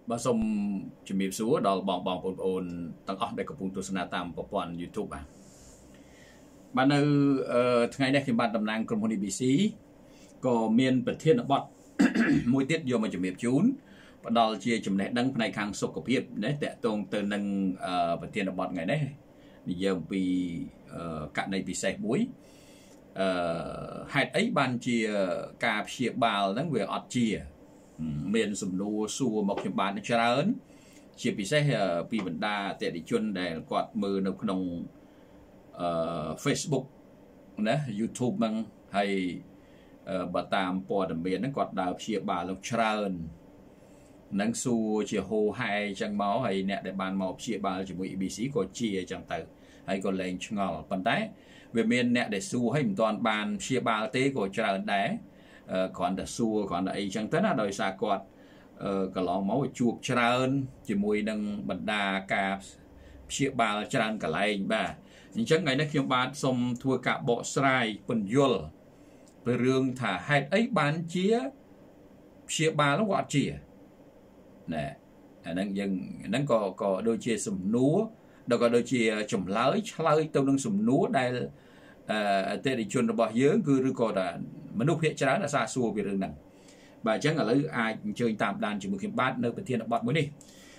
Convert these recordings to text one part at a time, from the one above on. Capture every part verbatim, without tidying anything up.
bà xong chuẩn bị xuống đó bỏng bỏng ồn ồn tăng ọc để có phung tu sanh tam bộ phận YouTube à bạn ơi ngày nay khi bạn đầm nang trong Honi bê xê có miền Bắc Thiên ở bọt môi tiết vô mà chuẩn bị chún và đó chia chùm này đăng này khang sốc cập hiệp đấy tệ tôn từ nâng Bắc Thiên ở bọt ngày đấy bây giờ vì cạn này bị xe muối hạt ấy ban chia cà chia bào nắng về ọt chia miền sầm nô xua một cái bàn chả ấn chia bị xe bị vấn đa tệ đi chuyên để quạt mưa nấu nông Facebook nè YouTube bằng hay bà tam bỏ đầm miền nó quạt đào chia bào lông chả ấn nắng xua chia hồ hai chẳng máu hay nè để bàn màu chia bào chỉ mũi bị xí có chia chẳng từ hay còn lên ngò bàn tay về miền nè để xua hay toàn bàn chia bào tế của chả ấn đá còn đã xua còn ấy chẳng tới là đời xa quạt cả lòng máu chuột trơn chỉ mùi nâng bật đà cả chia ba trơn cả lại bà nhưng chắc ngày nay khi bạn xong thua cả bộ sài phần dul về rương thả hai ấy bán chia chia ba nó gọi chia nè nâng dừng nâng có có đôi chia sùm núa đâu có đôi chia chùm lới lới tao nâng sùm núa đây tê đi chôn bỏ dưới cứ rư có là mình núp hiện trái là xa xua về rừng nặng bà chắc là lấy ai chơi tạm đàn chỉ một cái bát nơi bên thiên là bát mới đi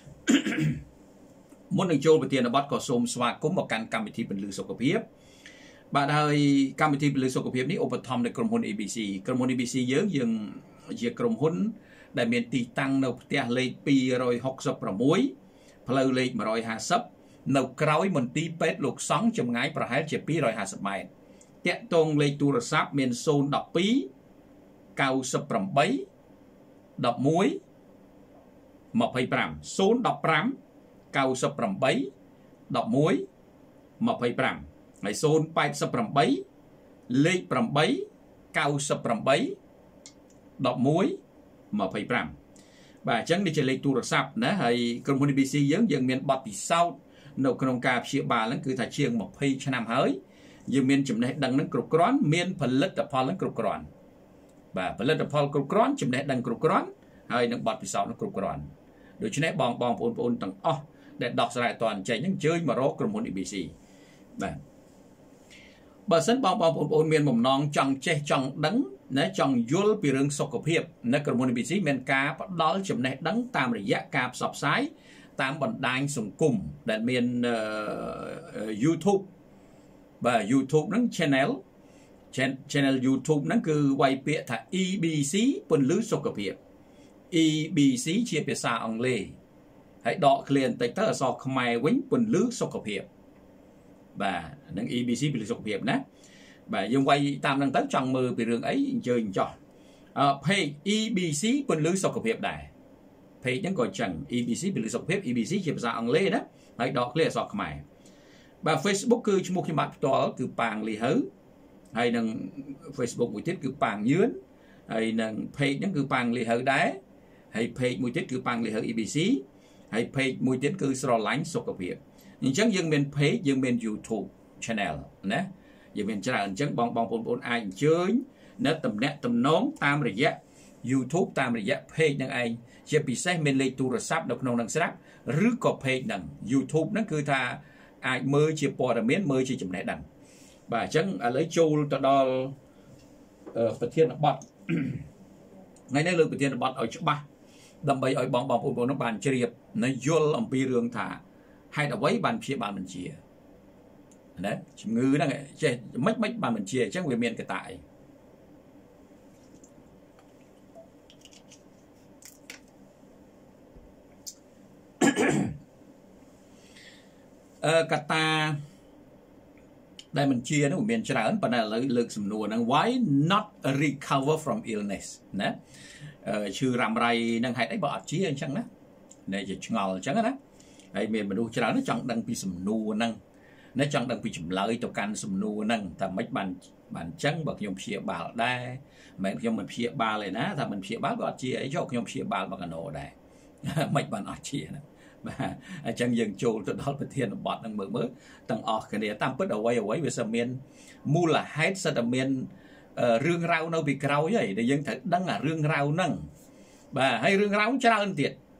muốn được chơi bên thiên là bát có xôm xoa cũng một căn cam thi bên lư sọc hiệp bà ơi cam thi bên lư sọc hiệp ní open tomในกรมหุ้น เอ บี ซี กรมหุ้น เอ บี ซี เยอะยังជាក្រុមហ៊ុនដែលមានទីតាំងនៅផ្ទះលេខពីររយหกสิบหกផ្លូវលេខmột trăm hai mươiនៅក្រោយមន្ទីរពេទ្យលោកសង្ឃចម្ងាយប្រហែលជាtwo hundred fiftyម៉ែត្រតាក់ទងលេខទូរស័ព្ទមានzero one two nine eight one one two five zero one five zero one five nine eight one one two fiveហើយzero eight eightលេខeight nine eight one one two fiveបាទអញ្ចឹងនេះជាលេខទូរស័ព្ទណាហើយក្រុមហ៊ុន เอ บี ซี យើងយើងមានបទពិសោធន៍នៅក្នុងការព្យាបាលហ្នឹងគឺថាជាងtwentyឆ្នាំហើយយើងមានចំណេះដឹងហ្នឹងគ្រប់គ្រាន់មានផលិតផលហ្នឹងគ្រប់គ្រាន់បាទផលិតផលគ្រប់គ្រាន់ចំណេះដឹងគ្រប់គ្រាន់ហើយនឹងបទពិសោធន៍ហ្នឹងគ្រប់គ្រាន់ដូច្នេះបងបងប្អូនប្អូនទាំងអស់ដែលដោះស្រាយអត់ទាន់ចេញហ្នឹងអញ្ជើញមករកក្រុមហ៊ុន เอ บี ซี បាទបើសិនបងបងប្អូនប្អូនមានបំណងចង់ចេះចង់ដឹងណាចង់យល់ពីរឿងសុខភាពនៅក្រុមហ៊ុន เอ บี ซี មានការផ្ដល់ចំណេះដឹងតាមរយៈការផ្សព្វផ្សាយតាមបណ្ដាញសង្គមដែលមាន YouTube បាទ YouTube ហ្នឹង channel channel YouTube ហ្នឹងគឺវាយពាក្យថា E B C ពន្លឺសុខភាព E B C ជាភាសាអង់គ្លេសហើយដកឃ្លាបន្តិចទៅអក្សរខ្មែរវិញពន្លឺសុខភាពបាទហ្នឹង E B C ពន្លឺសុខភាពណាបាទយើងវាយតាមហ្នឹងទៅចង់មើលពីរឿងអីអញ្ជើញចោះអឺ page E B C ពន្លឺសុខភាពដែរ page ហ្នឹងក៏ចឹង E B C ពន្លឺសុខភាព E B C ជាភាសាអង់គ្លេសណាហើយដកឃ្លាអក្សរខ្មែរបាទ Facebook គឺឈ្មោះខ្ញុំបាទផ្ទាល់គឺប៉ាងលីហើហើយនឹង Facebook មួយទៀតគឺប៉ាងញឿនហើយនឹង page ហ្នឹងគឺប៉ាងលីហើដែរហើយ page មួយទៀតគឺប៉ាងលីហើ E B C ហើយ page មួយទៀតគឺស្រឡាញ់សុខភាពអញ្ចឹងយើងមាន page យើងមាន YouTube channel ណាយើងមានច្រើនអញ្ចឹងបងបងប្អូនប្អូនអាចអញ្ជើញនៅតំណាក់តំណងតាមរយៈ YouTube តាមរយៈ page ហ្នឹងឯងជាពិសេសមានលេខទូរស័ព្ទនៅក្នុងហ្នឹងស្រាប់ឬក៏ page ហ្នឹង YouTube ហ្នឹងគឺថាអាចមើលជាព័ត៌មានមើលជាចំណេះដឹងបាទអញ្ចឹងឥឡូវចូលទៅដល់ប្រធានបទថ្ងៃនេះលើកប្រធានបទឲ្យច្បាស់ដើម្បីឲ្យបងបងប្អូនប្អូនបានជ្រាបនៅយល់អំពីរឿងថាហេតុអ្វីបានព្យាបាលបញ្ជាណាជំងឺហ្នឹងចេះមិនមិនបានបញ្ជាអញ្ចឹងវាមានកត្តាអីអឺកត្តាដែលបញ្ជានោះមានច្រើនប៉ុន្តែឥឡូវលើកសំណួរហ្នឹង why not recover from illness ណាឈឺរ៉ាំរ៉ៃនឹងហេតុអីបើអត់ជាអញ្ចឹងណាដែលជាឆ្ងល់អញ្ចឹងណាហើយមានមនុស្សច្រើនចង់ដឹងពីសំណួរហ្នឹងណាចង់ដឹងពីចម្លើយទៅកាន់សំណួរហ្នឹងថាមិនបានបានអញ្ចឹងបើខ្ញុំព្យាបាលដែរមិនខ្ញុំមិនព្យាបាលទេណាថាមិនព្យាបាលក៏អត់ជាអីចុះខ្ញុំព្យាបាលបកណោដែរមិនបានអត់ជាណាបាទអញ្ចឹងយើងចូលទៅដល់ប្រធានបទហ្នឹងមើលមើលទាំងអស់គ្នាតាមពិតអ្វីអ្វីវាសមានមូលហេតុសិតតែមានរឿងរ៉ាវនៅពីក្រោយហើយដែលយើងត្រូវដឹងអារឿងរ៉ាវហ្នឹងបាទហើយរឿងរ៉ាវច្រើនទៀត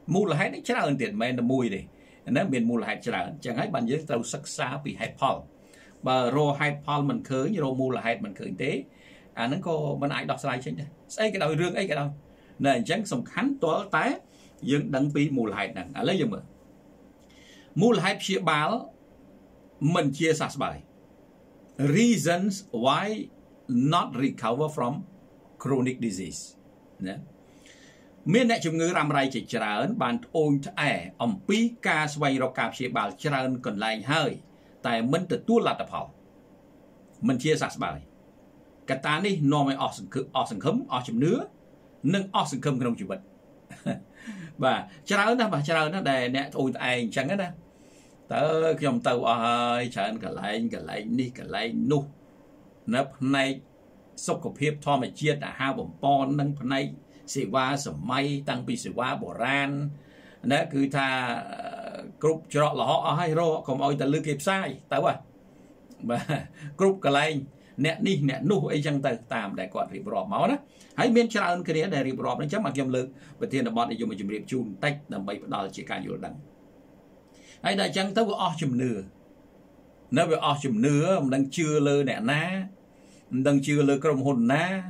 mù là hết chắc là tiền men là mùi đi nó miền mù là hết chắc chẳng ấy bạn nhớ tàu sắc xa bị hết Paul và rô hết Paul mình khởi như rô mù là hết mình khởi tế à nó có bên ai đọc slide chính đây ấy cái đầu rương ấy cái đầu này chẳng sòng khánh tố té dương đăng pi mù là hết nè à lấy gì mà mù là hết chia báo mình chia sẻ bài reasons why not recover from chronic disease nè miền đại chung ngữ làmไรchỉ trơn bàn ôn ẻ ông pi ca xoay rau cà chia bảo trơn còn lại hơi tại mình từ tua lạt tập họ mình chia sẻ bài cái ta đi nó mới ở sừng ở sừng khấm ở chấm nứa nâng ở sừng khấm trong chịu bệnh và trơn đó và trơn đó để nè ôn ẻ chẳng hết đó tớ trong tàu ơi trơn cả lại cả lại đi cả lại nu nấp này sốc của phép thò mà chia đã hai bổng pon nâng này sĩ qua sầm may tăng bị sĩ qua bổ ran đó cứ tha group cho là họ hay ro còn ôi ta lư kịp sai tao à và group cái này nè đi nè nu ấy chẳng tới tạm để còn rịp rọp máu đó hãy miên cho ơn cái để rịp rọp nó chắc mà kiêm lực và thiên là bọn để dùng mà chùm rịp chun tách làm bậy đó là chỉ cả nhiều đằng hãy đại chẳng tới với o chùm nửa nếu với o chùm nửa mình đang chưa lơ nè ná mình đang chưa lơ cái đồng hồn ná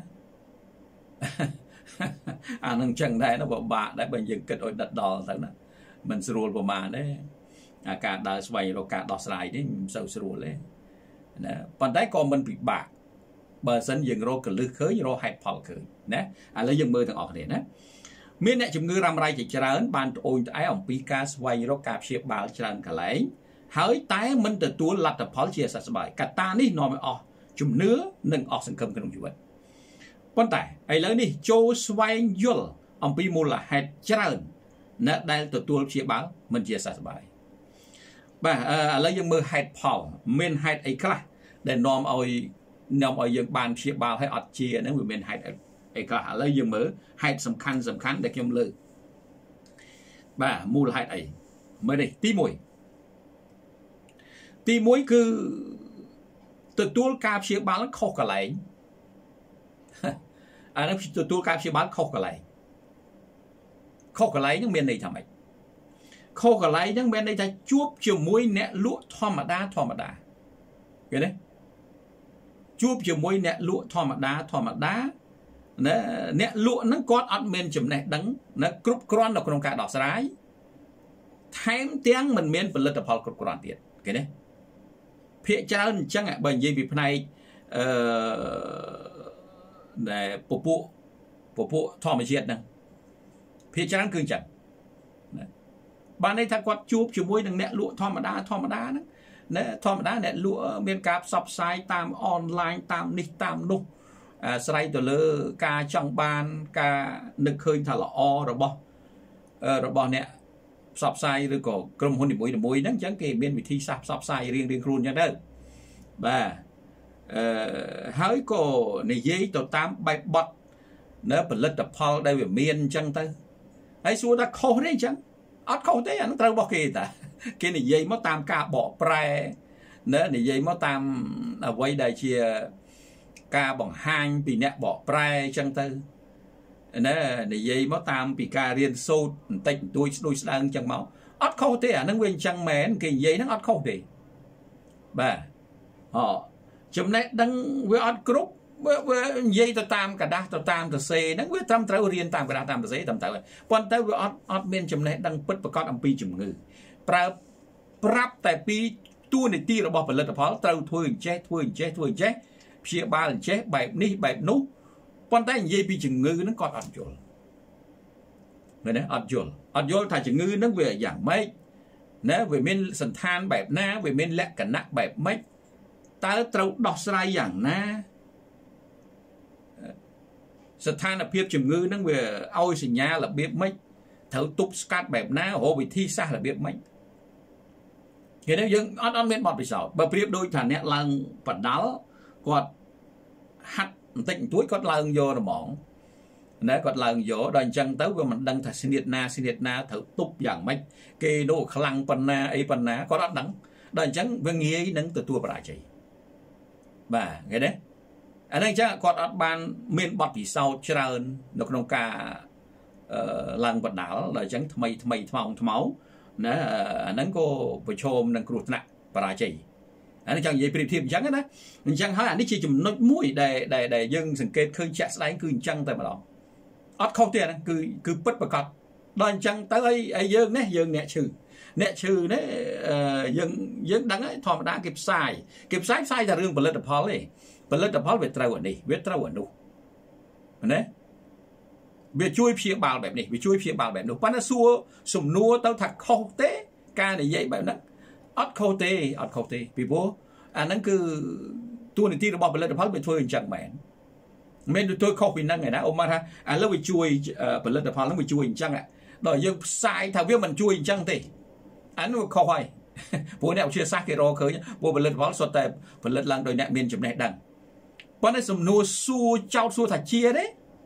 à năng chẳng đây nó bảo bà đấy bây giờ kết ôi đặt đỏ thật nè mình sửa của mà đấy à cả đời xoay rồi cả đỏ slide đấy sâu sửa lên còn đấy còn mình bị bạc bờ sân dừng rồi cả lư khơi rồi hẹp phẳng khơi nè à lấy dừng mưa thằng ọt này nè miền này chụp ngư ram rai chỉ trơn ban ôi ai ông pika xoay rồi cạp xếp bảo trơn cả lấy hỡi tái mình từ tua lật tập pháo chia sẻ bài cả ta ní nói mới ọ chụp nứa nâng ọ sân cầm cái đồng chụp vậy quan tài ai lấy đi châu xoay yul ông pi mua là hạt trơn nè đây từ tua chia báo mình chia sẻ bài bà lấy dừng mưa hạt phẳng miền hạt ấy cả để nom ôi nom ôi dừng bàn chia báo hay ọt chia nếu người miền hạt ấy cả lấy dừng mưa hạt sầm khăn sầm khăn để kiếm lư bà mua là hạt ấy mới đây tí mùi tí mùi cứ từ tua cà chia báo nó khô cả lại à nó từ tua cà chia báo khô cả lại khô cả lại những miền này thằng mày khô cả lại những miền này ta chuốc chiều muối nẹt lụa thò mà đá thò mà đá cái đấy chuốc chiều muối nẹt lụa thò mà đá thò mà đá nẹt lụa nó có ăn miền chấm này đắng nó cướp con nó còn cả đỏ sái thêm tiếng mình miền phần lực tập hợp cướp con tiền cái đấy phía trên chẳng hạn bởi vì việc này để phục vụ phục vụ thò mà chuyện nè phía trên cương chẳng bạn ấy thằng quạt chụp chụp môi đằng nẹt lụa thò mà đá thò mà đá đó nè thò mà đá nẹt lụa miền cáp shop site tam online tam nick tam nụ site từ lơ ca trong ban ca nực khơi thà là o rồi bỏ rồi bỏ nè shop site rồi có cầm hôn để môi để môi nắng chẳng kì bên vị thi shop shop site riêng riêng khuôn nha đó và hỡi cổ này dây tàu tam bay bọt nếu bật lật tập Paul đây về miền chẳng tới ấy xua đã khô đấy chẳng ớt khô thế nó trâu bọc kì ta cái này dây mất tam ca bỏ pre nếu này dây mất tam ở quay đây chia ca bằng hai bị nẹt bỏ pre chẳng tới nếu này dây mất tam bị ca riêng sâu tịnh tôi đôi đang chẳng máu ớt khô thế à nó nguyên chẳng mến cái dây nó ớt khô thì bà họ chấm này đang với ớt group với dây tao tam cả đa tao tam tao xe nó với tam trâu riêng tam cả đa tam tao xe tam tao còn tới với ớt ớt bên chấm này đang bứt và con âm pi chấm ngư pra prap tại pi tu này ti là bỏ phần lật pháo trâu thui chết thui chết thui chết chia ba lần chết bảy ní bảy nút còn tới dây pi chấm ngư nó còn ớt chuột này đấy ớt chuột ớt chuột thà chấm ngư nó về dạng mấy nếu về miền sân than bảy na về miền lẹ cả nặng bảy mấy ta trâu đọt sai dạng na sân than là biết chừng ngư nó về ôi sinh nhà là biết mấy thấu túc scat bẹp ná hồ bị thi xa là biết mấy thì nếu dưng ăn ăn miếng bọt bị sầu bà biết đôi thằng nẹt lăng vật đáo quạt hắt tịnh túi quạt lăng vô là mỏng nếu quạt lăng vô đòi chân tới của mình đăng thật sinh liệt na sinh liệt na thấu túc dạng mấy kê đồ khăn pan na ấy pan na có đắt đắng đòi chân với nghĩa nâng từ tua bà chạy bà cái đấy anh ấy chắc còn ở ban miền bọt thì sau trơn nó không cả ឡើងបណ្ដាលដល់អញ្ចឹងថ្មីថ្មីថ្មោងថ្មោណាអាហ្នឹងក៏ប្រឈមនឹងគ្រោះថ្នាក់បរាជ័យអានេះចង់និយាយប្រៀបធៀបអញ្ចឹងណាអញ្ចឹងហើយអានេះជាចំណុចមួយដែលដែលយើងសង្កេតឃើញជាក់ស្ដែងគឺអញ្ចឹងតែម្ដងអត់ខុសទេអាហ្នឹងគឺគឺពិតប្រាកដដល់អញ្ចឹងទៅឲ្យឲ្យយើងនេះយើងអ្នកឈឺអ្នកឈឺនេះយើងយើងដឹងហើយធម្មតាគេផ្សាយគេផ្សាយផ្សាយតែរឿងផលិតផលទេផលិតផលវាត្រូវអានេះវាត្រូវអានោះណាវាជួយព្យាបាលបែបនេះវាជួយព្យាបាលបែបនោះប៉ុន្តែសួរសំណួរទៅថាខុសទេការនិយាយបែបហ្នឹងអត់ខុសទេអត់ខុសទេពីព្រោះអាហ្នឹងគឺតួនាទីរបស់ផលិតផលវាធ្វើអញ្ចឹងមែនមិនមែនទៅខុសពីហ្នឹងឯណាអូមកថាឥឡូវវាជួយផលិតផលហ្នឹងវាជួយអញ្ចឹងដល់យើងផ្សាយថាវាមិនជួយអញ្ចឹងទេអានោះខុសហើយព្រោះអ្នកវិទ្យាសាស្ត្រគេរកឃើញព្រោះផលិតផលសុទ្ធតែផលិតឡើងដោយអ្នកមានចំណេះដឹងប៉ុន្តែសំណួរសួរចោតសួរថាជាទេ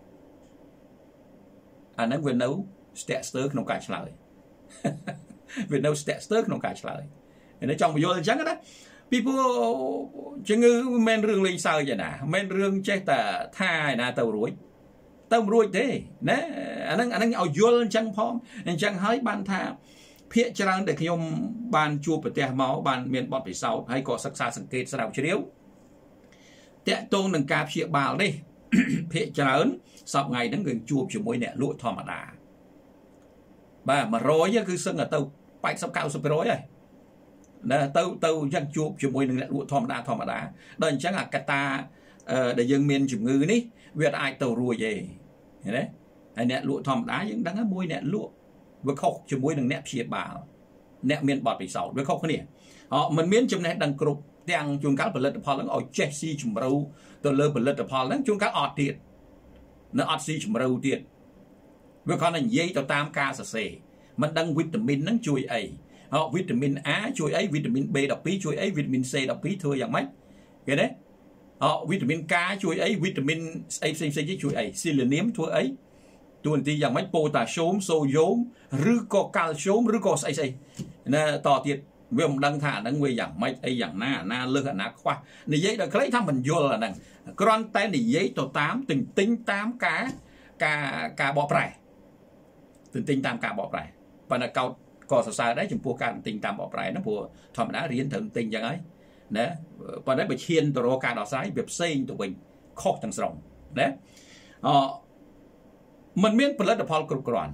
អាហ្នឹងវានៅស្ទាក់ស្ទើរក្នុងការឆ្លើយវានៅស្ទាក់ស្ទើរក្នុងការឆ្លើយនេះចង់បញ្យល់អញ្ចឹងណាពីព្រោះជំងឺមិនមែនរឿងលេងសើចទេណាមិនមែនរឿងចេះតែថាឯណាទៅរួចទៅមិនរួចទេណាអាហ្នឹងអាហ្នឹងឲ្យយល់អញ្ចឹងផងអញ្ចឹងហើយបានថាភាគច្រើនដែលខ្ញុំបានជួបប្រទេសមកបានមានបទពិសោធន៍ហើយក៏សិក្សាសង្កេតស្រាវជ្រាវតាក់ទងនឹងការព្យាបាលនេះភាគច្រើនសប្តាហ៍ហ្នឹងគឺជួបជាមួយអ្នកលក់ធម្មតាបាទមួយរយគឺសឹងទៅ八十 九十%ហើយណាទៅទៅអញ្ចឹងជួបជាមួយនឹងអ្នកលក់ធម្មតាធម្មតាដល់អញ្ចឹងអាកតាដែលយើងមានជំងឺនេះវាអាចទៅរួចទេឃើញទេហើយអ្នកលក់ធម្មតាយើងដឹងហើយមួយអ្នកលក់វាខុសជាមួយនឹងអ្នកព្យាបាលអ្នកមានបទពិសោធន៍វាខុសគ្នាអត់មិនមានចំណេះដឹងគ្រប់ទាំងជួនកាលផលិតផលហ្នឹងឲ្យចេះស៊ីជម្រៅទៅលើផលិតផលហ្នឹងជួនកាលអត់ទៀតនៅអត់ស៊ីជម្រៅទៀតវាគ្រាន់តែនិយាយទៅតាមការសរសេរមិនដឹងវីតាមីនហ្នឹងជួយអីហ៎វីតាមីន A ជួយអីវីតាមីន B ដប់ពីរជួយអីវីតាមីន C ដប់ពីរធ្វើយ៉ាងម៉េចឃើញទេអឺវីតាមីន K ជួយអីវីតាមីនស្អីផ្សេងៗទៀតជួយអីស៊ីលីនីមធ្វើអីតួនាទីយ៉ាងម៉េចប៉ូតាស្យូមសូយ៉ូមឬក៏កាល់ស្យូមឬក៏ស្អីស្អីណាតទៀតវាមិនដឹងថាអាហ្នឹងវាយ៉ាងម៉េចអីយ៉ាងណាអាណាលើសអាណាខ្វះនិយាយដល់ខ្លីថាមិនយល់អាហ្នឹងគ្រាន់តែនិយាយទៅតាមទិញទិញតាមការការការបកប្រែទិញទិញតាមការបកប្រែប៉ុន្តែកោតក៏សរសើរដែរចំពោះការទិញតាមបកប្រែហ្នឹងព្រោះធម្មតារៀនត្រូវទិញអញ្ចឹងហើយណាប៉ុន្តែបើឈានទៅរកការដោះស្រាយវាផ្សេងទៅវិញខុសទាំងស្រុងណាអមិនមានផលិតផលគ្រប់គ្រាន់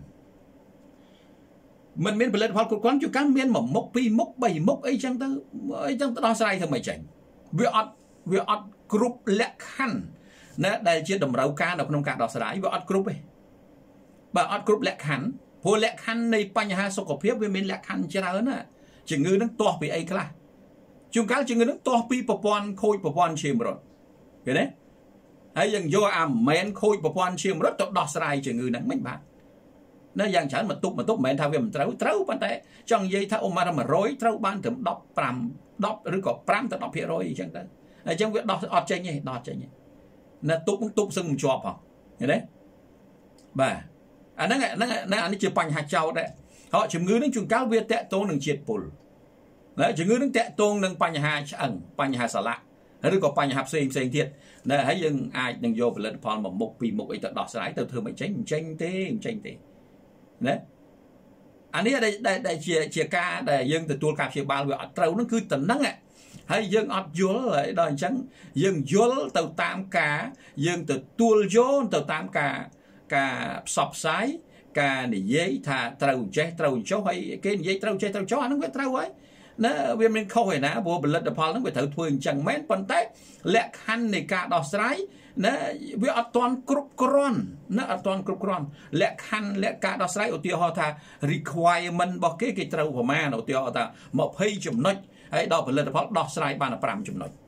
មិនមានផលិតផលគ្រប់គ្រាន់ជួនកាលមានមួយមុខពីរមុខបីមុខអីចឹងទៅអីចឹងទៅដោះស្រាយធ្វើមិនចេញវាអត់វាអត់គ្រប់លក្ខខណ្ឌណាដែលជាតម្រូវការនៅក្នុងការដោះស្រាយវាអត់គ្រប់ទេបើអត់គ្រប់លក្ខខណ្ឌព្រោះលក្ខខណ្ឌនៃបញ្ហាសុខភាពវាមានលក្ខខណ្ឌច្រើនណាជំងឺនឹងទាស់ពីអីខ្លះជួនកាលជំងឺនឹងទាស់ពីប្រព័ន្ធខូចប្រព័ន្ធឈាមរត់ឃើញទេហើយយើងយកអាមែនខូចប្រព័ន្ធឈាមរត់ទៅដោះស្រាយជំងឺហ្នឹងមិនបាទណាយ៉ាងច្រើនមកទុកមកទុកមិនមែនថាវាមិនត្រូវត្រូវប៉ុន្តែចង់និយាយថាអូម៉ារមួយរយត្រូវបានត្រឹមដប់ប្រាំ ដប់ឬក៏ប្រាំទៅ ដប់ភាគរយ អញ្ចឹងទៅអញ្ចឹងវាដោះអត់ចេញទេដោះចេញទេណាទុកទុកសឹងមិនជាប់ហ៎ឃើញទេបាទអាហ្នឹងហ្នឹងអានេះជាបញ្ហាចោតដែរហើយជំងឺនឹងជួនកាលវាតាក់ទងនឹងជាតិពុលណាជំងឺនឹងតាក់ទងនឹងបញ្ហាឆ្អឹងបញ្ហាសន្លាក់ឬក៏បញ្ហាផ្សេងផ្សេងទៀតណាហើយយើងអាចនឹងយកផលិតផលមួយមុខពីរមុខអីទៅដោះស្រាយទៅធ្វើមិនចេញមិនចេញទេមិនចេញទេណាអានេះដែលជាជាការដែលយើងទទួលការព្យាបាលវាអត់ត្រូវហ្នឹងគឺតំណឹងហើយយើងអត់យល់ហើយដល់អញ្ចឹងយើងយល់ទៅតាមការយើងទទួលយកទៅតាមការការផ្សព្វផ្សាយការនិយាយថាត្រូវចេះត្រូវចុះហើយគេនិយាយត្រូវចេះត្រូវចុះអាហ្នឹងវាត្រូវហើយណាវាមិនខុសឯណាព្រោះផលិតផលហ្នឹងវាត្រូវធ្វើអញ្ចឹងមែនប៉ុន្តែលក្ខខណ្ឌនៃការដោះស្រាយណាវាអត់ទាន់គ្រប់គ្រាន់ណាអត់ទាន់គ្រប់គ្រាន់លក្ខខណ្ឌលក្ខការដោះស្រាយឧទាហរណ៍ថា requirement របស់គេគេត្រូវប្រមាណឧទាហរណ៍ថាยี่สิบចំណុចហើយដល់ផលិតផលដោះស្រាយបានតែfiveចំណុច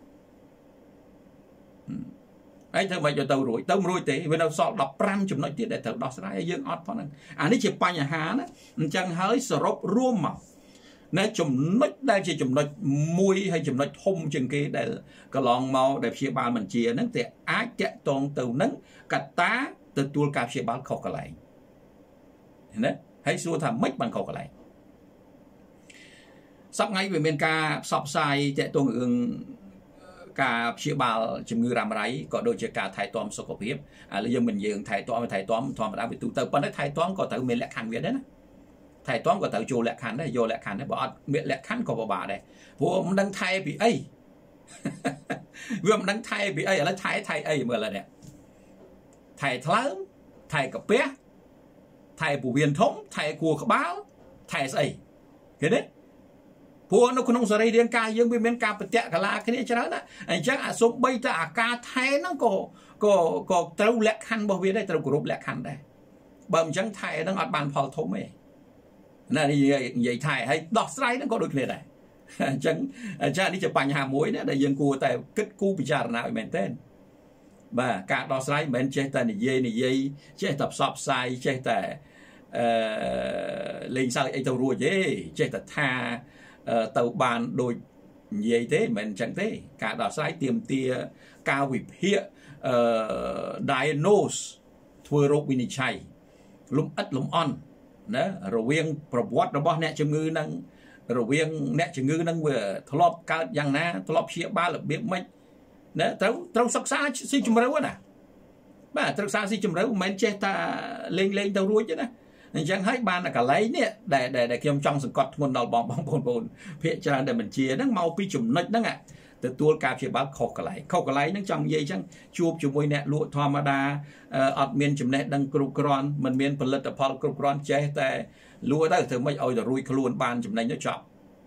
ហើយធ្វើមិនទៅរួចទៅមិនរួចទេវានៅសល់fifteenចំណុចទៀតដែលត្រូវដោះស្រាយហើយយើងអត់ផងហ្នឹងអានេះជាបញ្ហាណាអញ្ចឹងហើយសរុបរួមមកណាចំណុចដែលជាចំណុចមួយហើយចំណុចធំជាងគេដែលកន្លងមកដែលព្យាបាលមិនជាហ្នឹងតែអាចតាក់ទងទៅនឹងកត្តាទទួលការព្យាបាលខុសកន្លែងណាហើយសួរថាម៉េចបានខុសកន្លែងសប្តាហ៍ថ្ងៃវាមានការផ្សព្វផ្សាយតាក់ទងរឿងការព្យាបាលជំងឺរ៉ាំរ៉ៃក៏ដូចជាការថែទាំសុខភាពឥឡូវយើងមិនយើងថែទាំថែទាំធម្មតាវាទូទៅប៉ុន្តែថែទាំក៏ត្រូវមានលក្ខខណ្ឌវាដែរណាថែទាំក៏ត្រូវចូលលក្ខខណ្ឌដែរយកលក្ខខណ្ឌដែរបើអត់មានលក្ខខណ្ឌក៏ពិបាកដែរព្រោះមិនដឹងថែពីអីវាមិនដឹងថែពីអីឥឡូវថែថែអីមើលឥឡូវនេះថែថ្លើមថែកាពះថែពោះវៀនធំថែគួរក្បាលថែស្អីឃើញទេព្រោះនៅក្នុងសរីរាង្គកាយយើងវាមានការប្រតិកាឡាគ្នាច្រើនណាអញ្ចឹងអាសូម្បីតែអាការថែហ្នឹងក៏ក៏ក៏ត្រូវលក្ខខណ្ឌរបស់វាដែរត្រូវគោរពលក្ខខណ្ឌដែរបើមិនអញ្ចឹងថែហ្នឹងអត់បានផលធំទេណានិយាយនិយាយថែហើយដោះស្រាយហ្នឹងក៏ដូចគ្នាដែរអញ្ចឹងអញ្ចឹងនេះជាបញ្ហាមួយណាដែលយើងគួរតែគិតគូរពិចារណាឲ្យមែនទែនបាទការដោះស្រាយមិនមែនចេះតែនិយាយនិយាយចេះតែផ្សព្វផ្សាយចេះតែអឺលេងសើចអីទៅរួចទេចេះតែថាទៅបានដូចនិយាយទេមិនមែនអញ្ចឹងទេការដោះស្រាយទាមទារការវិភាគអឺ diagnose ធ្វើរោគវិនិច្ឆ័យលំអិតលំអន់ណារវាងប្រវត្តិរបស់អ្នកជំងឺនឹងរវាងអ្នកជំងឺនឹងវាធ្លាប់កើតយ៉ាងណាធ្លាប់ព្យាបាលរបៀបម៉េចណាត្រូវត្រូវសិក្សាស៊ីជម្រៅណាបាទត្រូវសិក្សាស៊ីជម្រៅមិនមែនចេះតែលេងលេងទៅរួចទេណាអញ្ចឹងហើយបានកន្លែងនេះដែលដែលខ្ញុំចង់សង្កត់ធ្ងន់ដល់បងបងប្អូនភាគច្រើនដែលបញ្ជាហ្នឹងមកពីចំណុចហ្នឹងទទួលការព្យាបាលខុសកន្លែងខុសកន្លែងហ្នឹងចង់និយាយអញ្ចឹងជួបជាមួយអ្នកលក់ធម្មតាអត់មានចំណេះដឹងគ្រប់គ្រាន់មិនមានផលិតផលគ្រប់គ្រាន់ចេះតែលក់ទៅធ្វើម៉េចឲ្យទៅរួយខ្លួនបានចំណេញទៅចប់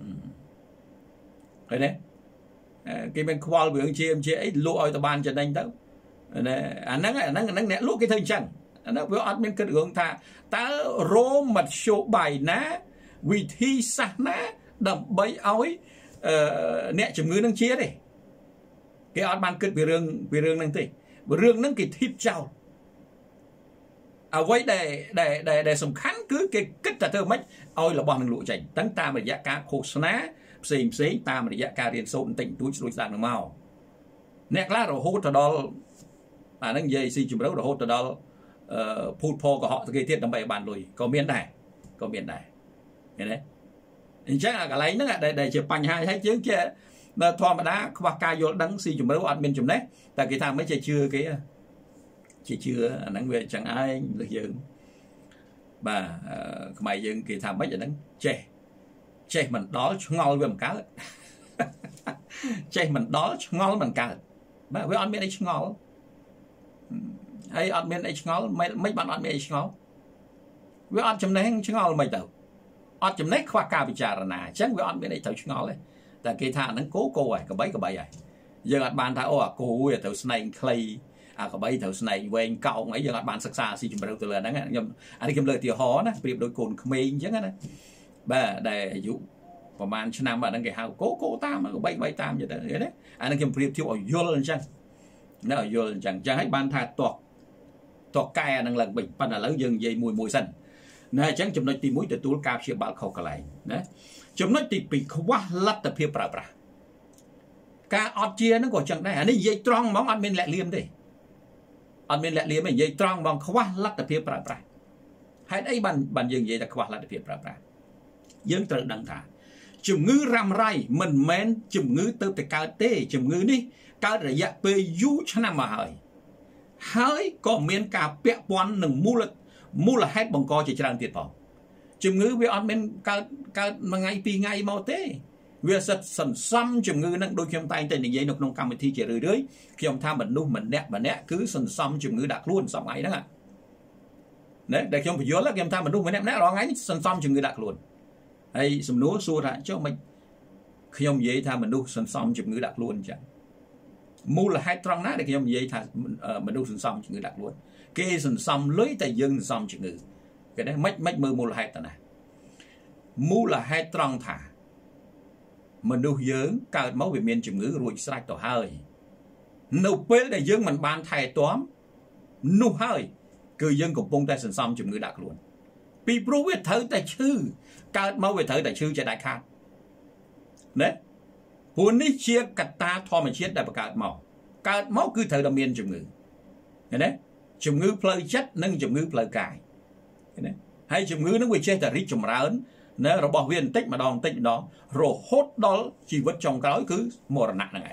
ឃើញទេគេមានខ្វល់រឿងជាជាអីលក់ឲ្យទៅបានចំណេញទៅណាអាហ្នឹងអាហ្នឹងអាហ្នឹងអ្នកលក់គេធ្វើអញ្ចឹងអានោះវាអត់មានគិតរឿងថាតើរោមមធ្យោបាយណាវិធីសាស្ត្រណាដើម្បីឲ្យអ្នកជំងឺនឹងជាទេគេអត់បានគិតពីរឿងពីរឿងហ្នឹងទេរឿងហ្នឹងគេធីបចោលអ្វីដែលដែលដែលសំខាន់គឺគេគិតតែធ្វើម៉េចឲ្យរបស់នឹងលក់ចេញទាំងតាមរយៈការឃោសនាផ្សេងផ្សេងតាមរយៈការរៀនសូត្របន្តិចបន្តួចស្រួយស្ដាប់នឹងមកអ្នកខ្លះរហូតទៅដល់អាហ្នឹងនិយាយស៊ីជម្រៅរហូតទៅដល់អឺភូតផលកុហកទៅគេទៀតដើម្បីឲ្យបានលុយក៏មានដែរក៏មានដែរឃើញទេអញ្ចឹងអាកន្លែងហ្នឹងដែលជាបញ្ហាហើយយើងជាធម្មតាខ្វះការយល់ដឹងស៊ីជម្រៅអត់មានចំណេះតែគេថាមិនចេះជឿគេជាជឿអាហ្នឹងវាអញ្ចឹងឯងលើយើងបាទខ្មែរយើងគេថាមិនអាហ្នឹងចេះចេះមិនដល់ឆ្ងល់វាមិនកើតចេះមិនដល់ឆ្ងល់មិនកើតបាទវាអត់មានអីឆ្ងល់ហើយអត់មានអីឆ្ងល់មិនបានអត់មានអីឆ្ងល់វាអត់ចំណេះឆ្ងល់មិនទៅអត់ចំណេះខ្វះការពិចារណាអញ្ចឹងវាអត់មានអីទៅឆ្ងល់ទេតែគេថាហ្នឹងគោគោហើយកបីកបីហើយយើងអត់បានថាអូអាគោវាទៅស្នែងខ្លីអាកបីត្រូវស្នែងវែងកោងអីយើងអត់បានសិក្សាស៊ីជម្រៅទៅលើហ្នឹងខ្ញុំអានេះខ្ញុំលើកឧទាហរណ៍ណាប្រៀបដូចកូនក្មេងអញ្ចឹងណាបាទដែលអាយុប្រហែលឆ្នាំអាហ្នឹងគេហៅគោគោតាមកបីបីតាមទៅទេអាហ្នឹងខ្ញុំប្រៀបធៀបឲ្យយល់អញ្ចឹងណាឲ្យយល់អញ្ចឹងអញ្ចឹងហើយបានថាតោះតោះកែអាហ្នឹងឡើងវិញប៉ុន្តែឥឡូវយើងនិយាយមួយមួយសិនណាអញ្ចឹងចំណុចទីមួយទទួលការព្យាបាលខុសកន្លែងណាចំណុចទីពីរខ្វះលទ្ធភាពប្រើប្រាស់ការអត់ជាហ្នឹងក៏អញ្ចឹងដែរអានេះនិយាយត្រង់ហ្មងអត់មានលាក់លៀមទេអត់មានលាក់លៀមទេនិយាយត្រង់ហ្មងខ្វះលទ្ធភាពប្រើប្រាស់ហេតុអីបានបានយើងនិយាយថាខ្វះលទ្ធភាពប្រើប្រាស់យើងត្រូវដឹងថាជំងឺរ៉ាំរ៉ៃមិនមែនជំងឺទៅតែកើតទេជំងឺនេះកើតរយៈពេលយូរឆ្នាំមកហើយហើយក៏មានការពាក់ព័ន្ធនឹងមូលមូលហេតុបង្កជាច្រើនទៀតផងជំងឺវាអត់មានកើតកើតមួយថ្ងៃពីរថ្ងៃមកទេវាសិតសន្សំជំងឺនឹងដូចខ្ញុំតែងតែនិយាយនៅក្នុងកម្មវិធីជារឿយៗខ្ញុំថាមនុស្សម្នាក់ម្នាក់គឺសន្សំជំងឺដាក់ខ្លួនសប្តាហ៍ហ្នឹងណាដែលខ្ញុំបញ្យល់ខ្ញុំថាមនុស្សម្នាក់ម្នាក់រាល់ថ្ងៃនេះសន្សំជំងឺដាក់ខ្លួនហើយសំណួរសួរថាចុះមិនខ្ញុំនិយាយថាមនុស្សសន្សំជំងឺដាក់ខ្លួនអញ្ចឹងមូលហេតុត្រង់ណាដែលខ្ញុំនិយាយថាមនុស្សសន្សំជំងឺដាក់ខ្លួនគេសន្សំលុយតែយើងសន្សំជំងឺគេណាមិនមិនមើលមូលហេតុទៅណាមូលហេតុត្រង់ថាមនុស្សយើងកើតមកវាមានជំងឺរួចស្រេចទៅហើយនៅពេលដែលយើងមិនបានថែទាំនោះហើយគឺយើងកំពុងតែសន្សំជំងឺដាក់ខ្លួនពីព្រោះវាត្រូវតែឈឺកើតមកវាត្រូវតែឈឺចេះដាច់ខាតណាព្រោះនេះជាកត្តាធម្មជាតិដែលបង្កើតមកកើតមកគឺត្រូវតែមានជំងឺឃើញទេជំងឺផ្លូវចិត្តនិងជំងឺផ្លូវកាយឃើញទេហើយជំងឺនឹងវាចេះតែរីកចម្រើនណារបស់វាបន្តិចម្ដងបន្តិចម្ដងរហូតដល់ជីវិតចុងក្រោយគឺមរណៈហ្នឹងឯង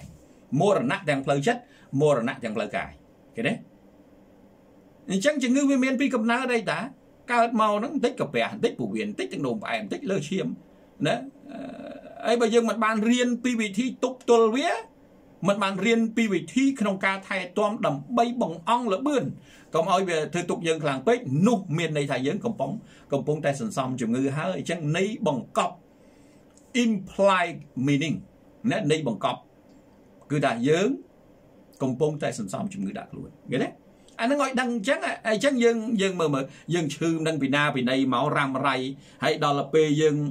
mô rả nạ chẳng phơi chất mô rả nạ chẳng phơi cải cái đấy chẳng chừng ngư viên miền pi cầm ná ở đây ta cao màu nó tích cặp bè tích phủ biển tích từng đồn bài tích lơ chiêm đấy ấy bây giờ mình bàn riêng pi vị thi tục tuần vía mình bàn riêng pi vị thi không ca thay toan đầm bay bồng ong lỡ bươn còn ơi về thư tục dân làng pếch nụ miền này thay dân cầm bóng cầm bóng tay sần xăm chừng ngư há chẳng nấy bằng cọp implied meaning nè nấy bằng cọp cứ đã dân cầm bóng tay sần xăm chừng ngư đạt luôn nghe đấy anh nói đăng chắc ai chắc dân dân mà mà dân sư đang bị na bị này máu ram ray hay đó là pe dân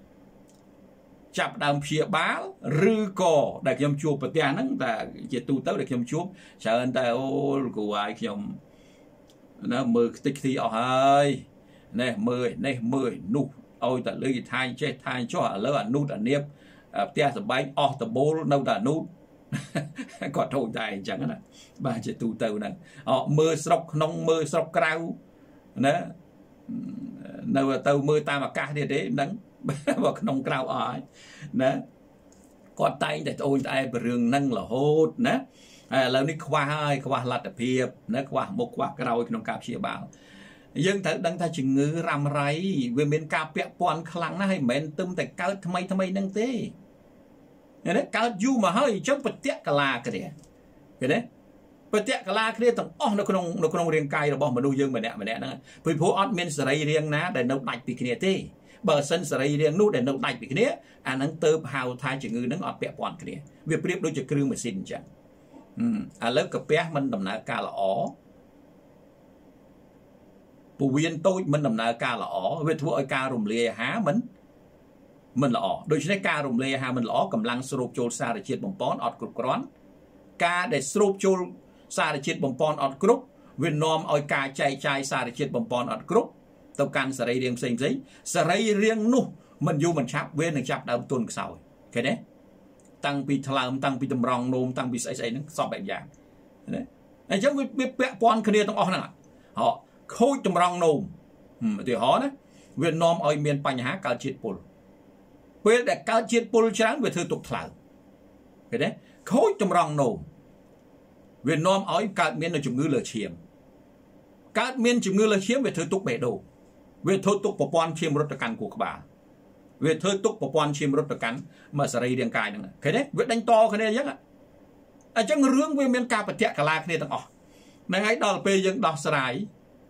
chập đam phía báo rư cò đại kiêm chùa bát tiền nắng ta chỉ tu tới đại kiêm chùa chờ anh ta ô của ai kiêm nó mười tích thì ở hai nè mười nè mười nụ ôi ta lấy thay chết thay cho lỡ à nút à niếp tia sập bánh o tập bố đâu ta nút còn thâu dài chẳng nè bà chỉ tu tới nè họ mưa sọc nông mưa sọc cào nè đâu tàu mưa ta mà ca đi đấy nắng vào nông cào ở nè còn tay để ôi tay bường nâng là hốt nè lâu ní khoa hai khoa lạt tập hiệp nè khoa một khoa cào nông cào chia bảo dân thấy đăng thay chừng ngư ram ray về miền cà pẹ pòn khăng nó hay mền tôm tại cao tham mấy tham mấy năng thế cái đấy cao du mà hơi trong bật tiết cả là cái đấy cái đấy bật tiết cả là cái đấy tầng oh nó không nó không riêng cay rồi bỏ mà nuôi dương mà nè mà nè đó vì phố admin sợi riêng ná để nấu đạch bị cái này thế bờ sân sợi riêng nút để nấu đạch bị cái này anh năng tơ hào thay chừng ngư năng ọt pẹ pòn cái đấy việc biết đôi chừng kêu mà xin chẳng à lớp cà pẹ mình tầm nào cả là ó phụ viên tôi mình làm nào ca là ó về thua ca rùm lê há mình mình là ó đôi khi ca rùm lê há mình là ó cầm lăng sụp chôn xa để chết bồng pón ọt cục rón ca để sụp chôn xa để chết bồng pón ọt cục Việt Nam oi ca chạy chạy xa để chết bồng pón ọt cục tàu can sợi riêng xinh giấy sợi riêng nu mình du mình chắp bên được chắp đầu tuần sau cái đấy tăng pi thlam tăng pi tầm rong nôm tăng pi sấy sấy nó so bệnh dạng đấy anh chắc biết biết pon kia trong ó nào họ khôi tầm rong nôm thì họ đấy Việt Nam oi miền Pành Há cao chết pol quê để cao chết pol trắng về thư tục thảo cái đấy khôi tầm rong nôm Việt Nam oi cao miền là chủng ngư lửa chiếm cao miền chủng ngư lửa chiếm về thư tục bể đồ về thư tục của pon chiêm rốt cắn của các bà về thư tục của pon chiêm rốt cắn mà sợi riêng cài nữa cái đấy Việt đánh to cái này nhất ạ à chắc rướng về miền cao bật tiệt cả la cái này tao ọ này ấy đó là pe dân đo sài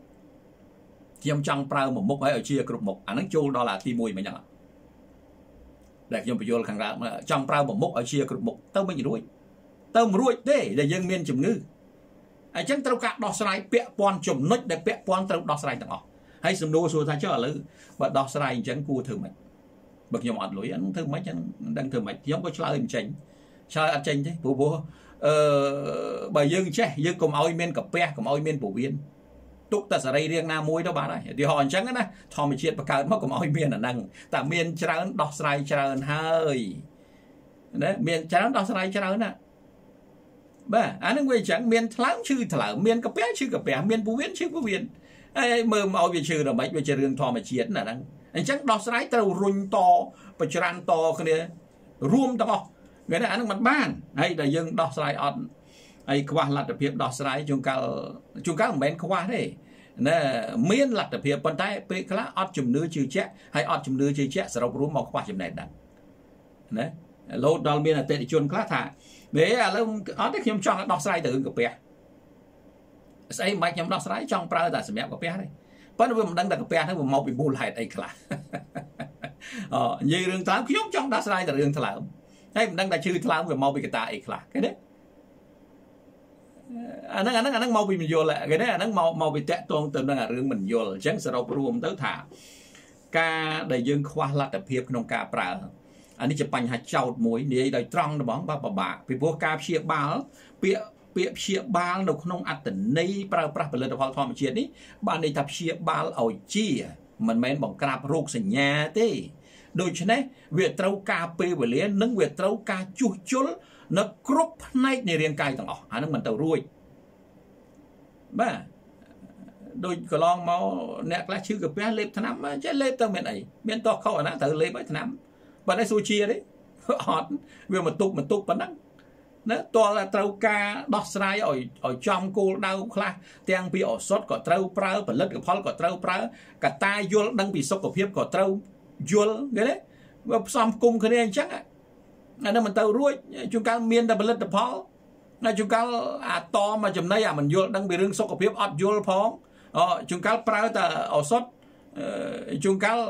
chiêm trăng prao một mốc ấy ở chia group một anh nói chung đó là ti mùi mà nhận để chiêm bây giờ khẳng ra mà trăng prao một mốc ở chia group một tao mới gì đuôi tao mới đuôi thế để dân miền chủng ngư anh chắc tao cả đo sài pẹ pon chủng nốt để pẹ pon tao đo sài tao ọ hay sầm đô xua thay cho là lư và đo sài chẳng cua thử mày bậc nhom ọt lối anh thử mấy chẳng đang thử mày giống có chơi hình chỉnh chơi ăn chỉnh thế bố bố bởi dân che dân cùng oi miền cặp pe cùng oi miền phổ biến tục ta sẽ đây riêng na muối đó bà này thì họ chẳng á na thò mình chuyện bạc cào mất cùng oi miền là năng tại miền trắng đỏ sài trắng hơi đấy miền trắng đỏ sài trắng nè bà anh ấy quay chẳng miền láng chữ thở miền cặp pe chữ cặp pe miền phổ biến chữ phổ biến ai mơ oi về chữ rồi mấy về chữ riêng thò mà chuyện là năng anh chắc đỏ sài tàu run to và trắng to cái này rùm tao cái này anh mặt ban hay là dân đỏ sài on ai qua là tập hiệp đỏ sài chúng ta chúng ta không bên qua đấy nè miên là tập hiệp còn tay pe khá ọt chùm nứa chữ chết hay ọt chùm nứa chữ chết sẽ đâu rú màu qua chùm này đằng đấy lâu đó miên là tệ chuồn khá thà để là lâu ọt đấy khi ông chọn đỏ sài từ cặp pe xây mạch nhóm đỏ sài trong prao là sẽ mẹ cặp pe đấy bắt đầu mình đang đặt cặp pe nó màu bị buồn lại đây khá ờ như đường tám khi ông trong đỏ sài là đường thảo hay mình đang đặt chữ thảo về màu bị cái tai khá cái đấy anh đang anh đang anh đang mau bị mình vô lại cái đấy anh đang mau mau bị tẹt tôn từ đang là riêng mình vô là chẳng sẽ đâu rùm tới thả ca đầy dương khoa là tập hiệp trong ca pra anh ấy chụp ảnh hạt châu muối để đầy trong nó bóng ba bà bà vì vô ca chia ba bịa bịa chia ba nó không ăn tỉnh này pra pra phải lên được hoàn toàn chuyện đấy bạn này tập chia ba ở chia mình men bằng cạp ruột sình nhà thế đôi chân đấy việc trâu ca pe về liền nâng việc trâu ca chu chul nó group nàyในเรียงกายต่างออกอันนั้นมันเต่ารุ่ยบ้าโดยก็ลองมาเนี่ยกล้าชื่อกับแม่เล็บถนอมจะเล็บตั้งเป็นไหนเป็นต่อเข้าอันนั้นเต่าเล็บไว้ถนอมบัดได้ซูชิเลยอดเวลมันตุกมันตุกปนนั้น nó to là trâu ca đọt sài ở ở trong cô đau khla tiếng bị ở sốt có trâu prao và lật cái phol có trâu prao cả tai vô đang bị sốc của phiếp có trâu vô cái đấy và xong cùng cái này chắc à nó mình tàu ruồi chúng ta miên đã bị lật cái phol là chúng ta à to mà chấm này à mình vô đang bị rừng sốc của phiếp ọt vô phong ờ chúng ta prao ta ở sốt chúng ta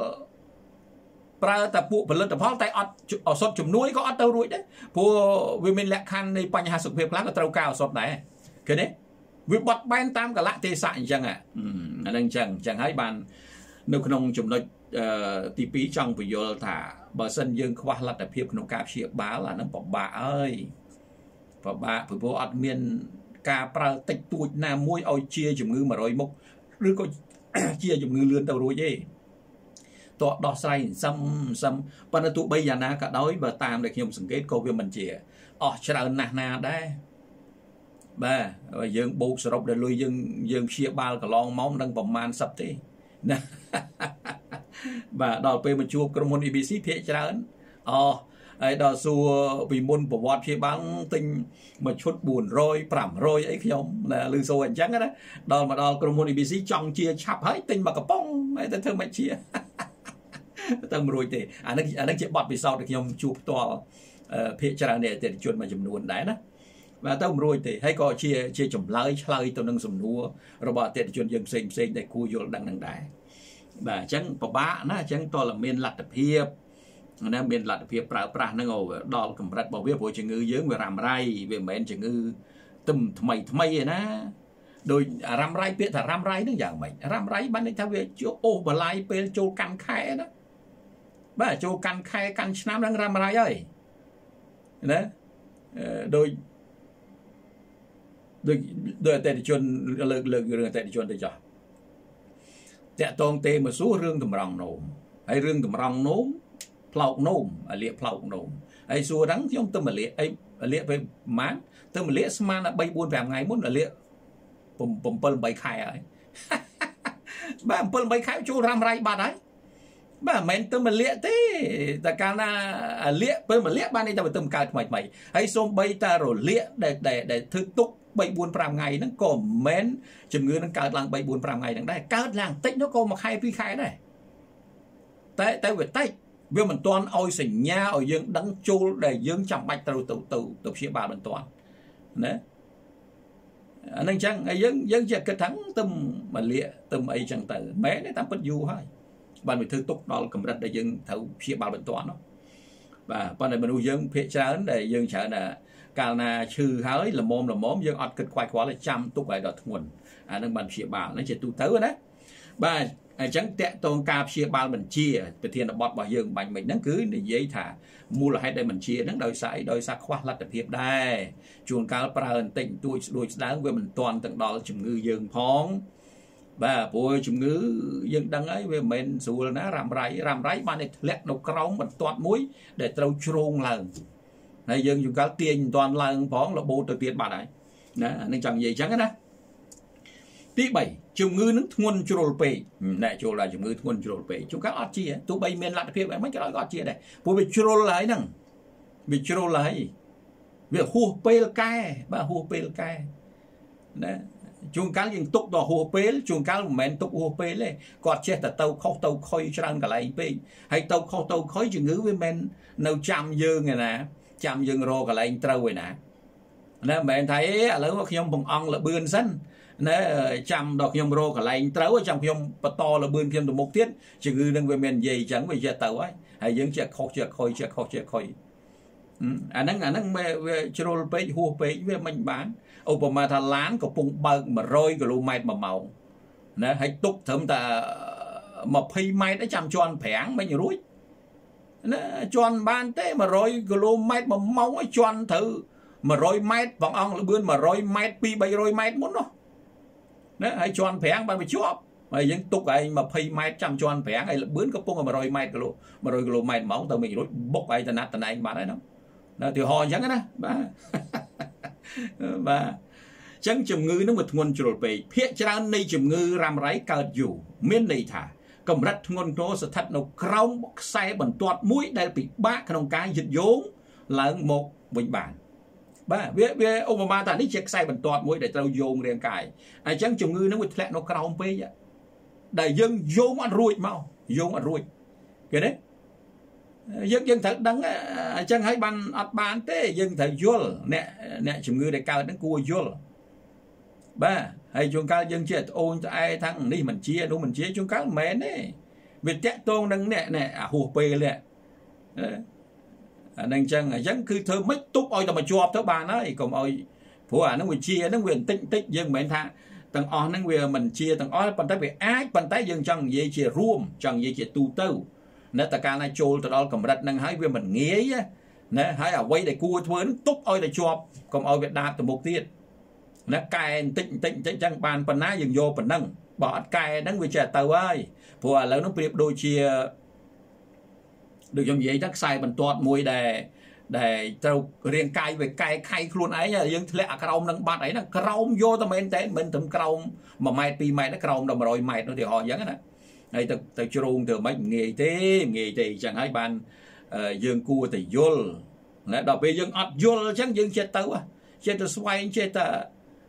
prao ta phụ và lật cái phol tay ọt ở sốt chấm núi có ọt tàu ruồi đấy phụ vì mình lẽ khăn nàyបញ្ហាសុខភាពខ្លះក៏ត្រូវការឱសថដែរឃើញទេវាបត់បែនតាមកលៈទេសៈអញ្ចឹងអាហ្នឹងអញ្ចឹងអញ្ចឹងហើយបាននៅក្នុងចំណុចទីពីរចង់បញ្យល់ថាបើសិនយើងខ្វះលទ្ធភាពក្នុងការព្យាបាលអាហ្នឹងពិបាកអើយពិបាកព្រោះអត់មានការប្រើតិចតួចណាមួយឲ្យជាជំងឺមួយរយមុខឬក៏ជាជំងឺលឿនទៅរួចទេតោះដោះស្រាយសឹមសឹមប៉ុន្តែទោះបីយ៉ាងណាក៏ដោយបើតាមដែលខ្ញុំសង្កេតក៏វាមិនជាអស់ច្រើនណាស់ណាដែរបាទយើងបូកសរុបដល់លុយយើងយើងព្យាបាលកន្លងមកនឹងប្រមាណសិបទេណាបាទដល់ពេលមកជួបក្រុមហ៊ុន អេ ប៊ី ស៊ី ភាគច្រើនអស់ហើយដល់សួរពីមុនប្រវត្តិព្យាបាលទិញមួយឈុតបួនរយ ប្រាំរយអីខ្ញុំណាឮសូរអញ្ចឹងណាដល់មកដល់ក្រុមហ៊ុន អេ ប៊ី ស៊ី ចង់ជាឆាប់ហើយទិញមកកំប៉ុងហើយទៅធ្វើមិនជាទៅមិនរួចទេអានេះអានេះជាបទពិសោធន៍ដែលខ្ញុំជួបផ្ទាល់ភាគច្រើននៃអតិថិជនមួយចំនួនដែរណាបាទទៅមិនរួចទេហើយក៏ជាជាចម្លើយឆ្លើយទៅនឹងសំណួររបស់អតិថិជនយើងផ្សេងផ្សេងដែលគួរយល់ដឹងនឹងដែរបាទអញ្ចឹងពិបាកណាអញ្ចឹងតើមានលទ្ធភាពណាមានលទ្ធភាពប្រើប្រាស់ហ្នឹងដល់កម្រិតរបស់វាព្រោះជំងឺយើងវារ៉ាំរ៉ៃវាមិនមែនជំងឺទឹមថ្មីថ្មីឯណាដោយរ៉ាំរ៉ៃពាក្យថារ៉ាំរ៉ៃហ្នឹងយ៉ាងម៉េចរ៉ាំរ៉ៃបានន័យថាវាជួអូសបលាយពេលចូលកាន់ខែណាបាទចូលកាន់ខែកាន់ឆ្នាំហ្នឹងរ៉ាំរ៉ៃហើយណាដោយដោយដោយអតិថិជនលើកលើករឿងអតិថិជនទៅចោះតាក់តងទេមកសួររឿងតម្រង់នោមហើយរឿងតម្រង់នោមផ្លោកនោមអាលៀកផ្លោកនោមហើយសួរហ្នឹងខ្ញុំទៅមកលៀកអីលៀកពេលប្រហែលទៅមកលៀកស្មានតែ3 4 5ថ្ងៃមុនលៀក7 8ខែហើយបាទ7 8ខែចូលរ៉ាំរ៉ៃបាត់ហើយបាទមិនទៅមកលៀកទេតែកាលណាលៀកពេលមកលៀកបាននេះតែទៅកើតថ្មីថ្មីហើយសូម្បីតែរលៀកដែលដែលធ្វើទុក3 4 5ថ្ងៃហ្នឹងក៏មិនមែនជំងឺនឹងកើតឡើង3 4 5ថ្ងៃហ្នឹងដែរកើតឡើងតិចនោះក៏មួយខែពីរខែដែរតែតែវាតិចវាមិនទាន់ឲ្យសញ្ញាឲ្យយើងដឹងចូលដែលយើងចាំបាច់ត្រូវទៅទៅទៅព្យាបាលមិនទាន់ណាអានឹងចឹងហើយយើងយើងជាគិតថាទៅមកលៀកទៅអីចឹងទៅមែនទេតាមពិតយូរហើយបានវាធ្វើទុកដល់កម្រិតដែលយើងត្រូវព្យាបាលមិនទាន់នោះបាទប៉ុន្តែមនុស្សយើងភាគច្រើនដែលយើងច្រើនថាកាលណាឈឺហើយល្មមល្មមយើងអត់គិតខ្វាយខ្វល់ទេចាំទុកឲ្យដល់ធ្ងន់អានឹងបានព្យាបាលហ្នឹងជាទូទៅណាបាទអញ្ចឹងតកតងការព្យាបាលបញ្ជាប្រធានបទរបស់យើងបាញ់មិញហ្នឹងគឺនិយាយថាមូលហេតុដែលបញ្ជាហ្នឹងដោយសារអីដោយសារខ្វះលទ្ធភាពដែរជួនកាលប្រើបន្តិចទួចស្ដួចស្ដើងវាមិនទាន់ទាំងដល់ជំងឺយើងផងបាទព្រោះជំងឺយើងដឹងហើយវាមិនមែនស្រួលណារ៉ាំរ៉ៃរ៉ាំរ៉ៃបានតែធ្លាក់នៅក្រោមបន្ទាត់មួយដែលត្រូវជ្រងឡើងហើយយើងជួនកាលទាញមិនទាន់ឡើងផងរបូតទៅទៀតបាត់ហើយណានឹងចង់និយាយអញ្ចឹងណាទីបីជំងឺនឹងធ្ងន់ជ្រុលពេកណែចូលដល់ជំងឺធ្ងន់ជ្រុលពេកជួនកាលអត់ជាទោះបីមានលទ្ធភាពអីមិនក៏អត់ជាដែរព្រោះវាជ្រុលហើយហ្នឹងវាជ្រុលហើយវាហួសពេលកែបាទហួសពេលកែណាជួនកាលយើងទុកដល់ហួសពេលជួនកាលមិនមែនទុកហួសពេលទេគាត់ចេះតែទៅខុសទៅខុយច្រើនកន្លែងពេកហើយទៅខុសទៅខុយជំងឺវាមិននៅចាំយើងឯណាចាំយើងរកកន្លែងត្រូវឯណាណាមិនមែនថាឥឡូវខ្ញុំបង្អង់លបឿនសិនណាចាំដល់ខ្ញុំរកកន្លែងត្រូវចាំខ្ញុំបន្តលបឿនខ្ញុំទៅមុខទៀតជំងឺនឹងវាមាននិយាយអញ្ចឹងវាចេះទៅហើយហើយយើងចេះខុសចេះខុយចេះខុសចេះខុយអាហ្នឹងអាហ្នឹងវាជ្រុលពេកហួសពេកវាមិនបានឧបមាថាឡានកំពុងបើក100គីឡូម៉ែត្រមួយម៉ោងណាហើយទុកត្រឹមតែ20ម៉ែត្រចាំជន់ប្រាំងមិនរួចណាជន់បានទេ100គីឡូម៉ែត្រមួយម៉ោងឲ្យជន់ត្រូវ100ម៉ែត្របងអង្គលបឿន100ម៉ែត្រពីរ 300ម៉ែត្រមុននោះណាហើយជន់ប្រាំងបានវាជាប់ហើយយើងទុកឯង20ម៉ែត្រចាំជន់ប្រាំងហើយលបឿនកំពុង100ម៉ែត្រគីឡូ100គីឡូម៉ែត្រម៉ោងទៅមិនរួចបុកឯងតណាត់តណែងបាត់ហើយហ្នឹងណាទីហោអញ្ចឹងណាបាទបាទអញ្ចឹងជំងឺនឹងវាធ្ងន់ជ្រុលពេកភាគច្រើននៃជំងឺរ៉ាំរ៉ៃកើតយូរមានន័យថាកម្រិតធ្ងន់ធ្ងរស្ថិតនៅក្រោមខ្សែបន្ទាត់មួយដែលពិបាកក្នុងការយឹតយោងឡើងមកវិញបាន bà về về Obama ta đi check sai bẩn tọt mũi để tao dùng riêng cài ai chẳng chủng ngư nó bị lẹ nó cào pe vậy để dân dùng ăn ruồi mau dùng ăn ruồi cái đấy dân dân thật đắng chẳng hay ban ăn ban thế dân thật vô nè nè chủng ngư để cao đến cua vô ba hay chúng ta dân chết ôn ai thằng đi mình chia đúng mình chia chúng ta mến đấy việc tẹt tôn đằng nè nè à hùa pe lẹ nên chăng chẳng cứ thơ mấy túc oi tao mà chọp thơ bà nói còn oi phụ à nó quyền chia nó quyền tích tích dân mến thang tầng on nó quyền mình chia tầng on bàn tay về ái bàn tay dân chẳng dây chia ruộng chẳng dây chia tu tư nè ta ca này trôi từ đó cầm đặt năng hái về mình nghe á nè hái ở quay để cua thuấn túc oi để chọp còn oi việt đạp từ một tiết nè cài tịnh tịnh tịnh chẳng bàn bàn ná dừng vô bàn năng bỏ cài nắng về trẻ tàu ơi phụ à lớn nó biệt đôi chia được trong vậy chắc sai bằng toàn mùi để để trâu riêng cay về cay khay luôn ấy nha dân lẽ cầu nâng bạn ấy là cầu vô tao men té mình tụm cầu mà mai pi mai nó cầu đồng rồi mày nó thì họ vẫn á này từ từ chuông từ mấy nghề thế nghề thì chẳng hay bàn dương cua thì vô nè đọc về dân ọt vô chẳng dân chết tao à chết từ xoay chết ta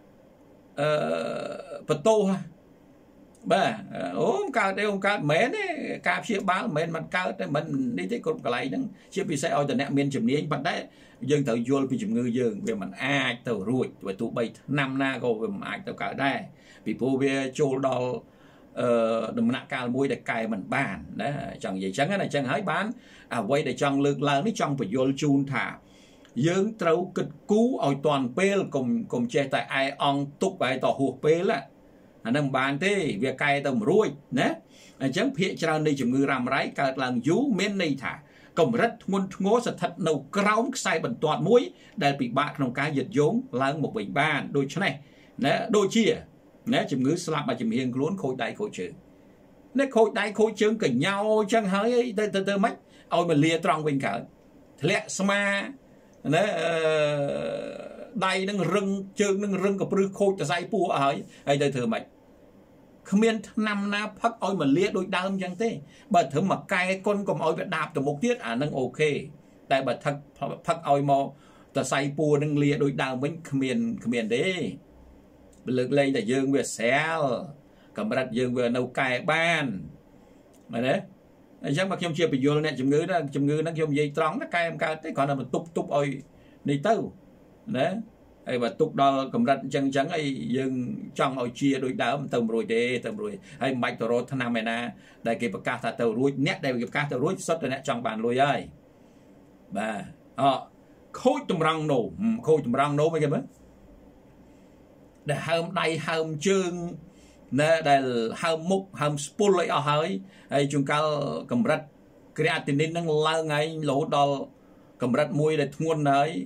bật tô ha bà ốm cao đây ông cao mến đấy cao chia báo mến mặt cao đấy mình đi tới cột cái này đang chia vì sao từ nẹt miền chìm niên bắt đấy dân thợ vô vì chìm ngư dương về mình ai tàu ruồi và tụ bay năm na go về mình ai tàu cả đây vì phố về châu đo đầm nặng cao mũi để cài mình bàn đấy chẳng vậy chẳng này chẳng hái bán à quay để chọn lực lớn đi chọn phải vô chun thả dương trâu kịch cú ở toàn pel cùng cùng che tại ai on túc bài tỏ hụt pel á nâng bàn thế việc cài tầm ruồi nè chẳng phía tràn đi chủng ngư làm rái cả làng dú men này thả cầm rất ngôn ngố sật thật nâu cào sai bẩn toàn mũi để bị bạc trong cái giật vốn làng một bình bàn đôi chỗ này nè đôi chia nè chủng ngư slap mà chủng hiền luôn khôi đai khôi chữ nè khôi đai khôi chữ cẩn nhau chẳng hỡi từ từ từ mấy ôi mà lia trong bên cả lẹ sma nè đây nâng rừng chương nâng rừng của bự khôi từ dây pua ấy hay đây thưa mày không biết năm na phát ôi mà lia đôi đam chẳng thế bà thử mà cay con còn ôi việt đạp từ một tiết à nâng ok tại bà thật phát ôi mò từ dây pua nâng lia đôi đam với không biết không biết đấy lực lên là dương về xéo cầm đặt dương về nấu cay ban mà đấy chắc mà không chia bị vô nè chấm ngữ đó chấm ngữ nó không dây trắng nó cay em cao thế còn là mình túc túc ôi đi tâu đấy hay mà túc đo cầm đặt chân trắng ấy dương trong ôi chia đôi đá tầm rồi thế tầm rồi hay mạch tàu rồi thằng nào mày na đây cái bậc cá tàu ruồi nét đây cái cá tàu ruồi sốt rồi nè trong bàn lùi ơi bà họ khôi tầm răng nổ khôi tầm răng nổ mấy cái mấy để hâm đây hâm chương nè đây hâm mục hâm spool lại ở hơi hay chúng ta cầm đặt creatinine năng lao ngay lỗ đo cầm đặt mùi để nguồn ấy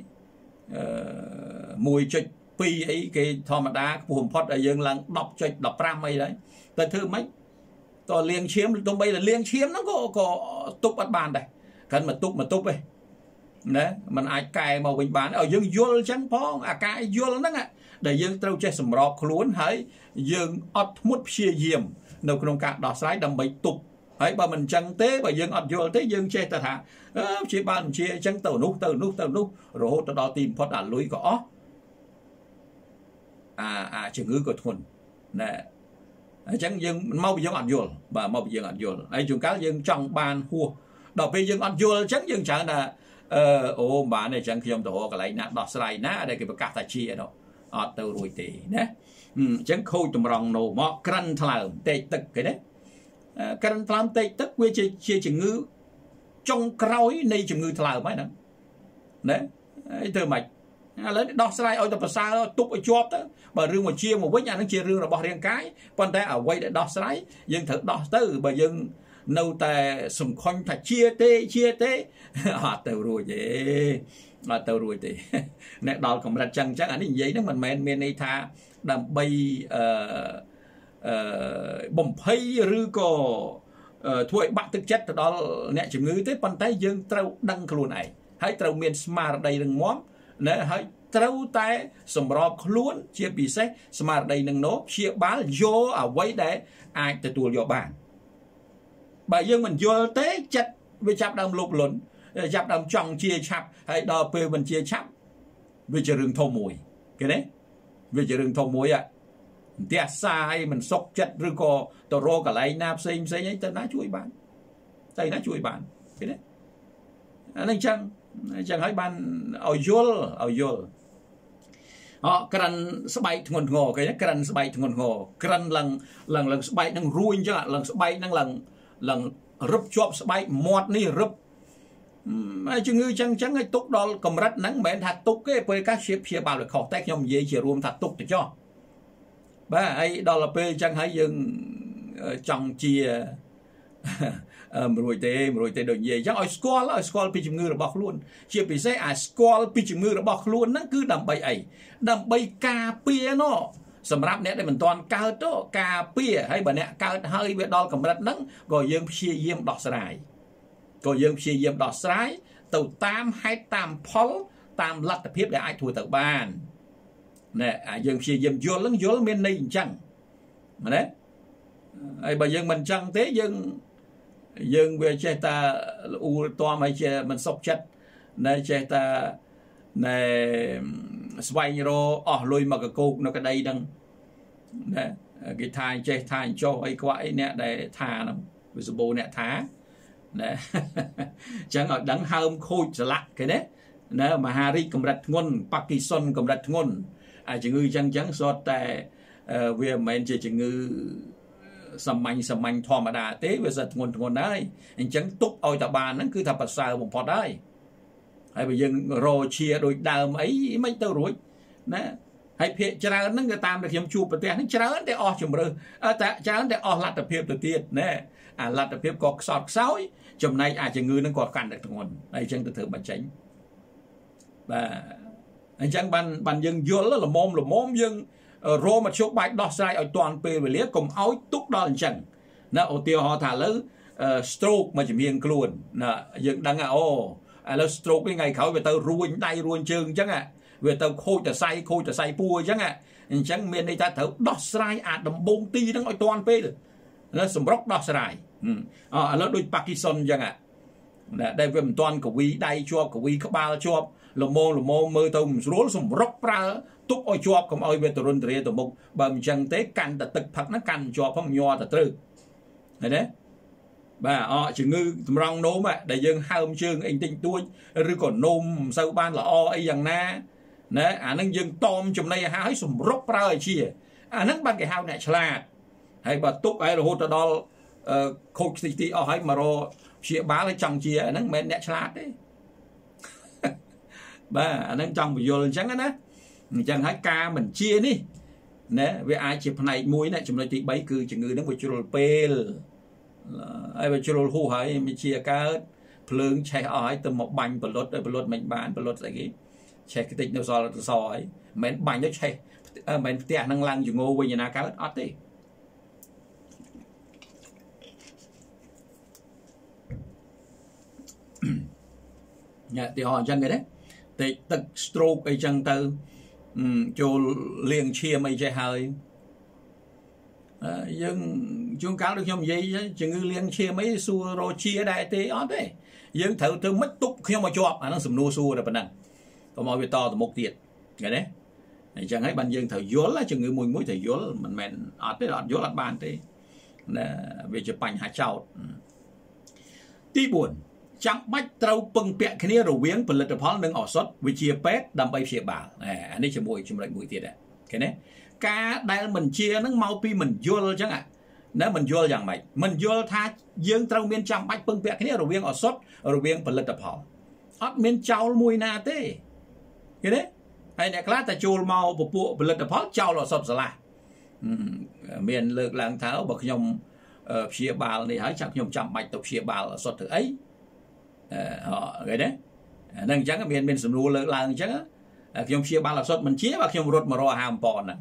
mùi chơi pi ấy cái thò mà đá buồn phật ở dương là đọc chơi đọc ram ấy đấy tôi thưa mấy tôi liên chiếm tôi bây là liên chiếm nó có có túc bắt bàn đây cần mà túc mà túc ấy đấy mình ai cài màu bình bán ở dương vô trắng phong à cài vô lắm ạ để dương trâu chơi sầm rọc luôn hãy dương ọt mút chia diềm đâu trong cả đỏ sái đầm bầy tục hãy bà mình chẳng tế bà dương ọt vô thế dương chơi ta thả chia bàn chia chẳng tàu nút tàu nút tàu nút rồi hốt đó tìm phật đàn lối có à à chừng ngữ của thuần nè chẳng dương mau bị dương ọt vô bà mau bị dương ọt vô ấy chúng cá dương trong bàn hùa đọc về dương ọt vô chẳng dương chẳng là ô bà này chẳng khi ông tổ cái này nát đỏ sái ná đây cái bậc cá chia đó ọt tàu rồi thì nè chẳng khôi tụm rong nổ mọ canh thảo tệ tức cái đấy canh thảo tệ tức quê chia chia chừng ngữ trong cõi này chừng ngữ thảo mấy đó đấy từ mạch lấy đo sai ở tập sao tụt ở chóp đó bà riêng một chia một với nhà nó chia riêng là bỏ riêng cái còn tay ở quay để đo sai dân thử đo từ bà dân nâu tè sùng khoanh thạch chia tê chia tê họ từ rồi vậy là từ rồi thì nè đo còn là chân chắc anh như vậy đó mình men men này tha đầm bay bầm phay rư co thuê bạn thực chất đó nè chừng ngữ tới bàn tay dân trâu đăng luôn này hãy trâu miền smart đây đừng móm nè hãy trâu tay sầm rọp luôn chia bị xét smart đây đừng nốt chia bán vô ở quấy để ai từ tuột vô bàn bà dân mình vô tế chất với chắp đầm lục luận chắp đầm tròng chia chắp hay đò pê mình chia chắp វាជារឿងធំមួយគេទេវាជារឿងធំមួយអាផ្ទះសាយមិនសុខចិត្តឬក៏ទៅរកកន្លែងណាផ្សេងផ្សេងអីទៅណាជួយបានទៅណាជួយបានគេទេអានេះអញ្ចឹងអញ្ចឹងហើយបានឲ្យយល់ឲ្យយល់អក្រិនស្បែកធ្ងន់ធ្ងរគេក្រិនស្បែកធ្ងន់ធ្ងរក្រិនឡើងឡើងឡើងស្បែកនឹងរួញអញ្ចឹងឡើងស្បែកនឹងឡើងឡើងរឹបជាប់ស្បែកមាត់នេះរឹបហើយជំងឺចឹងចឹងឲ្យទុកដល់កម្រិតហ្នឹងមិនមែនថាទុកទេពេលកាសជាព្យាបាលវាខុសតែខ្ញុំនិយាយជារួមថាទុកទៅចោះបាទហើយដល់ពេលចឹងហើយយើងចង់ជាមួយទេមួយទេដូចនិយាយចឹងឲ្យស្គាល់ឲ្យស្គាល់ពីជំងឺរបស់ខ្លួនជាពិសេសអាស្គាល់ពីជំងឺរបស់ខ្លួនហ្នឹងគឺដើម្បីអីដើម្បីការពារណោះសម្រាប់អ្នកដែលមិនទាន់កើតទៅការពារហើយបើអ្នកកើតហើយវាដល់កម្រិតហ្នឹងក៏យើងព្យាយាមដោះស្រាយក៏យើងព្យាយាមដោះស្រាយទៅតាមហេតុតាមផលតាមលទ្ធភាពដែលអាចធ្វើទៅបានណែយើងព្យាយាមយល់ហ្នឹងយល់មានន័យអញ្ចឹងណាហើយបើយើងមិនអញ្ចឹងទេយើងយើងវាចេះតែអ៊ូតមហើយចេះមិនសុខចិត្តណែចេះតែណែស្វែងរកអស់លុយមកកកោកនៅក្តីហ្នឹងណែគេថាចេះថាចោះអីខ្វាក់អីអ្នកដែលថាហ្នឹងវាសម្បូរអ្នកថាណែអញ្ចឹងឲ្យដឹងហើមខូចស្លាក់គេណាណែមហារីកកម្រិតធ្ងន់ប៉ាគីសុនកម្រិតធ្ងន់អាជំងឺអញ្ចឹងអញ្ចឹងសុទ្ធតែវាមិនមែនជាជំងឺសាមញ្ញសាមញ្ញធម្មតាទេវាសិតធ្ងន់ធ្ងន់ដែរអញ្ចឹងទុកឲ្យតាបានហ្នឹងគឺថាប្រសើរបំផុតហើយហើយបើយើងរជាដូចដើមអីមិនទៅរួចណាហើយភាកច្រើនហ្នឹងក៏តាមតែខ្ញុំជួបប្រទេសហ្នឹងច្រើនតែអស់ជំរឿតែច្រើនតែអស់លទ្ធភាពទៅទៀតណាអាលទ្ធភាពក៏ខ្សត់ខ្សោយចំណែកអាជំងឺហ្នឹងក៏កាន់តែធ្ងន់ហើយអញ្ចឹងទៅធ្វើបញ្ចេញបាទអញ្ចឹងបានបានយើងយល់ល្មមល្មមយើងរមជ្ឈបាយដោះស្រាយឲ្យទាន់ពេលវេលាកុំឲ្យទុកដល់អញ្ចឹងណាឧទាហរណ៍ថាឥឡូវ stroke មកជំនាញខ្លួនណាយើងដឹងថាអូឥឡូវ stroke នេះថ្ងៃក្រោយវាទៅរួញដៃរួញជើងអញ្ចឹងវាទៅខូចតសៃខូចតសៃពួរអញ្ចឹងអញ្ចឹងមានន័យថាត្រូវដោះស្រាយអាដំបងទីហ្នឹងឲ្យទាន់ពេលណាសម្រុកដោះស្រាយអឥឡូវដូចប៉ាគីសុនអញ្ចឹងណាដែលវាមិនទាន់កវីដៃជាប់កវីក្បាលជាប់លមងលមងមើលទៅមិនស្រួលសម្រុកប្រើទុកឲ្យជាប់កុំឲ្យវាទរុនទរាទៅមុខបើមិនចឹងទេកាន់តែទឹកផឹកហ្នឹងកាន់ជាប់ផងញ័រទៅត្រូវឃើញទេបាទអជំងឺតម្រង់នោមដែលយើងហើមជើងអីតិចតួចឬក៏នោមមិនសូវបានល្អអីយ៉ាងណាណាអាហ្នឹងយើងតอมចំណីអាហារឲ្យសម្រុកប្រើឲ្យជាអាហ្នឹងបានគេហៅអ្នកឆ្លាតហើយបើទុកឲ្យរហូតទៅដល់ខូចទីទីអស់ហើយមករកព្យាបាលឲ្យចង់ជាអាហ្នឹងមិនមែនអ្នកឆ្លាតទេបាទអាហ្នឹងចង់បញ្យល់អញ្ចឹងណាអញ្ចឹងហើយការមិនជានេះណាវាអាចជាផ្នែកមួយណាចំណុចទី3គឺជំងឺហ្នឹងវាជ្រុលពេលហើយវាជ្រុលហួសហើយវាជាកើតភ្លើងឆេះអស់ហើយទៅមកបាញ់បលុតឲ្យបលុតមិនបានបលុតស្អីគេឆេះតិចនៅសល់សហើយមិនមែនបាញ់ទៅឆេះមិនមែនផ្ទះហ្នឹងឡើងជំងឺវិញណាកើតអត់ទេញ៉ាទីហោអញ្ចឹងគេទេតិចទឹក stroke អីចឹងទៅចូលលាងឈាមអីចេះហើយយើងជួនកាលដូចខ្ញុំនិយាយជំងឺលាងឈាមអីសួររជាដែរទេអត់ទេយើងត្រូវធ្វើមិនទប់ខ្ញុំមកជាប់អាហ្នឹងសំណួរសួរតែប៉ុណ្ណឹងកុំឲ្យវាតទៅមុខទៀតឃើញទេអញ្ចឹងហើយបានយើងត្រូវយល់ជំងឺមួយមួយត្រូវយល់មិនមែនអត់ទេអត់យល់អត់បានទេណាវាជាបញ្ហាចោតទី4ចាំបាច់ត្រូវពឹងពាក់គ្នារវាងផលិតផលនិងឱសថវិជ្ជាពេទ្យដើម្បីព្យាបាលអានេះជាមួយចំណុចមួយទៀតដែរឃើញទេការដែលមិនជានឹងមកពីមិនយល់អញ្ចឹងណាមិនយល់យ៉ាងម៉េចមិនយល់ថាយើងត្រូវមានចាំបាច់ពឹងពាក់គ្នារវាងឱសថរវាងផលិតផលអត់មានចោលមួយណាទេឃើញទេហើយអ្នកខ្លះតែចូលមកពពួកផលិតផលចោលឱសថស្រឡះមានលើកឡើងថាបើខ្ញុំព្យាបាលនេះហើយចាំខ្ញុំចាំបាច់ទៅព្យាបាលឱសថទៅអីអឺឃើញទេហ្នឹងអញ្ចឹងមានមានសំណួរលើកឡើងអញ្ចឹងខ្ញុំព្យាបាលឱសថមិនជាបើខ្ញុំរត់មករកអាហារបំពន់ហ្នឹង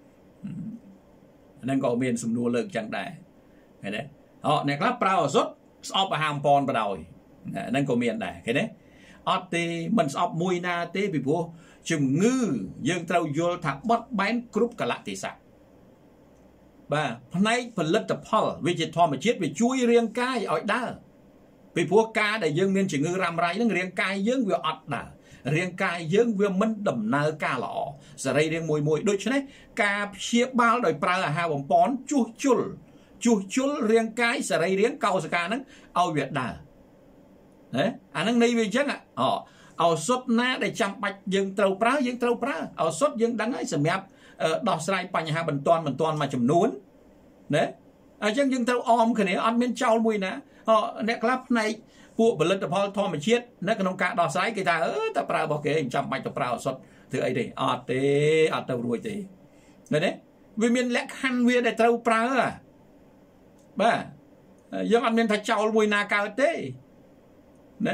ហ្នឹងក៏មានសំណួរលើកអញ្ចឹងដែរឃើញទេអូអ្នកខ្លះប្រើឱសថស្អប់អាហារបំពន់បដ ாய் ហ្នឹងក៏មានដែរឃើញទេអត់ទេមិនស្អប់មួយណាទេពីព្រោះជំងឺយើងត្រូវយល់ថាបត់បែនគ្រប់កលៈទេសៈបាទផ្នែកផលិតផលវាជាធម្មជាតិវាជួយរាងកាយឲ្យដើរពីព្រោះការដែលយើងមានជំងឺរ៉ាំរ៉ៃហ្នឹងរាងកាយយើងវាអត់ដើរ riêng cài dương vừa mình đầm nơ ca lọ giờ đây riêng mùi mùi đôi chứ này ca chia bao đời pra là hai bóng bón chu chul chu chul riêng cái giờ đây riêng cầu ca nắng ao Việt đà đấy anh nâng này về chắc ạ họ ao sốt ná để chăm bạch dương trâu pra dương trâu pra ao sốt dương đắng ấy sầm mẹp đọc sai bành hà bần toàn bần toàn mà chùm nuốn đấy à chẳng dương trâu om cái này ăn miên trâu mùi nè họ nè club nàyពួកផលិតផលធម្មជាតិនៅក្នុងការដោះស្រាយគេថាអឺតែប្រើរបស់គេមិនចាំបាច់ទៅប្រើសុទ្ធធ្វើអីទេអត់ទេអត់ទៅរួចទេឃើញទេវាមានលក្ខខណ្ឌវាដែលត្រូវប្រើបាទយើងអត់មានថាចោលមួយណាកើតទេណា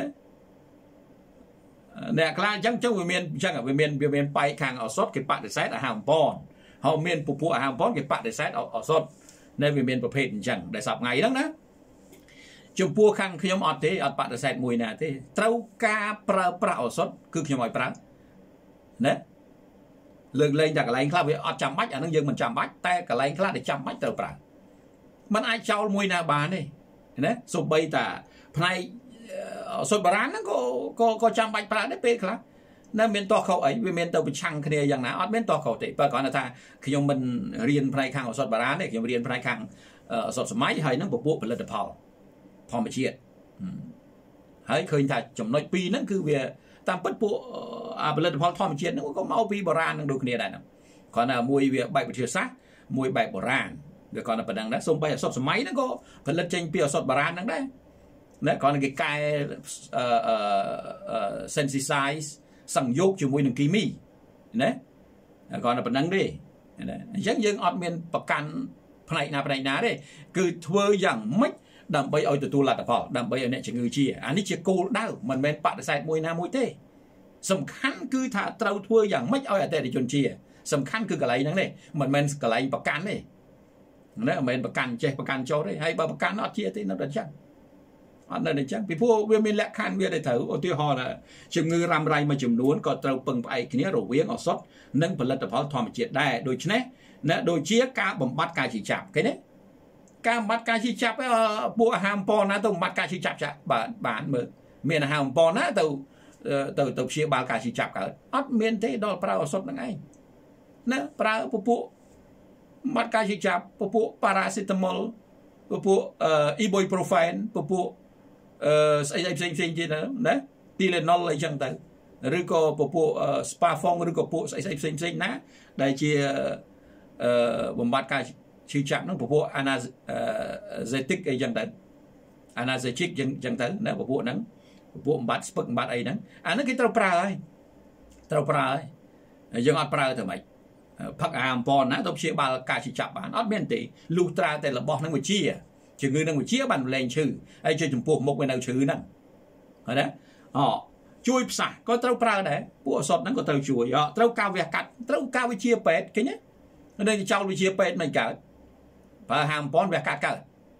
អ្នកខ្លះអញ្ចឹងចុះវាមានអញ្ចឹងវាមានវាមានបែកខាងអសុទ្ធគេបដិសេធអាហារបំពន់ហើយមានពពួកអាហារបំពន់គេបដិសេធអសុទ្ធនៅវាមានប្រភេទអញ្ចឹងដែលសប្តាហ៍ថ្ងៃហ្នឹងណាចំពោះខាងខ្ញុំអត់ទេអត់បដិសេធមួយណាទេត្រូវការប្រើប្រាស់ឱសថគឺខ្ញុំឲ្យប្រើណាលើកលែងតែកន្លែងខ្លះវាអត់ចាំបាច់អានឹងយើងមិនចាំបាច់តែកន្លែងខ្លះដែលចាំបាច់ត្រូវប្រើมันអាចចោលមួយណាបានទេណាសូម្បីតាផ្នែកឱសថបុរាណហ្នឹងក៏ក៏ក៏ចាំបាច់ប្រើដែរពេលខ្លះនៅមានតោះខុសអីវាមានទៅប្រឆាំងគ្នាយ៉ាងណាអត់មានតោះខុសទេបើគ្រាន់តែថាខ្ញុំមិនរៀនផ្នែកខាងឱសថបុរាណទេខ្ញុំរៀនផ្នែកខាងឱសថសម័យហើយនឹងពពួកផលិតផលធម្មជាតិហើយឃើញថាចំណុចពីរហ្នឹងគឺវាតាមពិតពួកផលិតផលធម្មជាតិហ្នឹងក៏មកពីបុរាណនឹងដូចគ្នាដែរហ្នឹងគ្រាន់តែមួយវាបែបវិទ្យាសាស្ត្រមួយបែបបុរាណវាគ្រាន់តែប៉ុណ្្នឹងដែរសូម្បីឱសថសម័យហ្នឹងក៏ផលិតចេញពីឱសថបុរាណហ្នឹងដែរណាគ្រាន់តែគេកែអឺ synthesize សង្យោគជាមួយនឹងគីមីណាគ្រាន់តែប៉ុណ្្នឹងទេណាអញ្ចឹងយើងអត់មានប្រកាន់ផ្នែកណាផ្នែកណាទេគឺធ្វើយ៉ាងម៉េចដើម្បីឲ្យទទួលលទ្ធផលដើម្បីឲ្យអ្នកជំងឺជាអានេះជាគោលដៅមិនមែនបដិសេធមួយណាមួយទេសំខាន់គឺថាត្រូវធ្វើយ៉ាងម៉េចឲ្យអតិថិជនជាសំខាន់គឺកន្លែងហ្នឹងទេមិនមែនកន្លែងប្រកាន់ទេណាមិនមែនប្រកាន់ចេះប្រកាន់ចោលទេហើយបើប្រកាន់អត់ជាទេនៅតែចឹងអត់នៅតែចឹងពីព្រោះវាមានលក្ខខណ្ឌវាដែលត្រូវឧទាហរណ៍ថាជំងឺរ៉ាំរ៉ៃមួយចំនួនក៏ត្រូវពឹងផ្អែកគ្នារវាងឱសថនិងផលិតផលធម្មជាតិដែរដូច្នេះណាដូចជាការបំបត្តិការឈឺចាប់ឃើញទេការបំបត្តិការឈឺចាប់ពួកអាហារបំពន់ណាទៅបំបត្តិការឈឺចាប់ចាក់បាទបានមើលមានអាហារបំពន់ណាទៅទៅទៅព្យាបាលការឈឺចាប់កើតអត់មានទេដល់ប្រើឱសថហ្នឹងឯងណាប្រើពពួកបំបត្តិការឈឺចាប់ពពួកប៉ារ៉ាសេតាមុលពពួកអ៊ីបុយប្រូហ្វែនពពួកអឺស្អីផ្សេងផ្សេងទៀតណាទីលេណុលអីចឹងទៅឬក៏ពពួកស្ប៉ាហ្វុងឬក៏ពួកស្អីផ្សេងផ្សេងណាដែលជាអឺបំបត្តិការឈឺចាប់ហ្នឹងពពួកអាណាសេតិកអីចឹងទៅអាណាសេជិកចឹងចឹងទៅណាពពួកហ្នឹងពពួកបំបត្តិស្ពឹកបំបត្តិអីហ្នឹងអាហ្នឹងគេត្រូវប្រើហើយត្រូវប្រើហើយយើងអត់ប្រើទៅម៉េចផឹកអាហារបំពន់ណាទៅព្យាបាលការឈឺចាប់បានអត់មានទេលុះត្រាតែរបស់ហ្នឹងវិជាជំងឺហ្នឹងវិជាបានលែងឈឺហើយជាចំពោះមុខវានៅឈឺហ្នឹងហើយណាអជួយផ្សះក៏ត្រូវប្រើដែរពួកឱសថហ្នឹងក៏ត្រូវជួយត្រូវការវះកាត់ត្រូវការវិជាពេទ្យឃើញទេនៅចោលវិជាពេទ្យមិនកើតបើហាមបំពន់វះកាត់កើត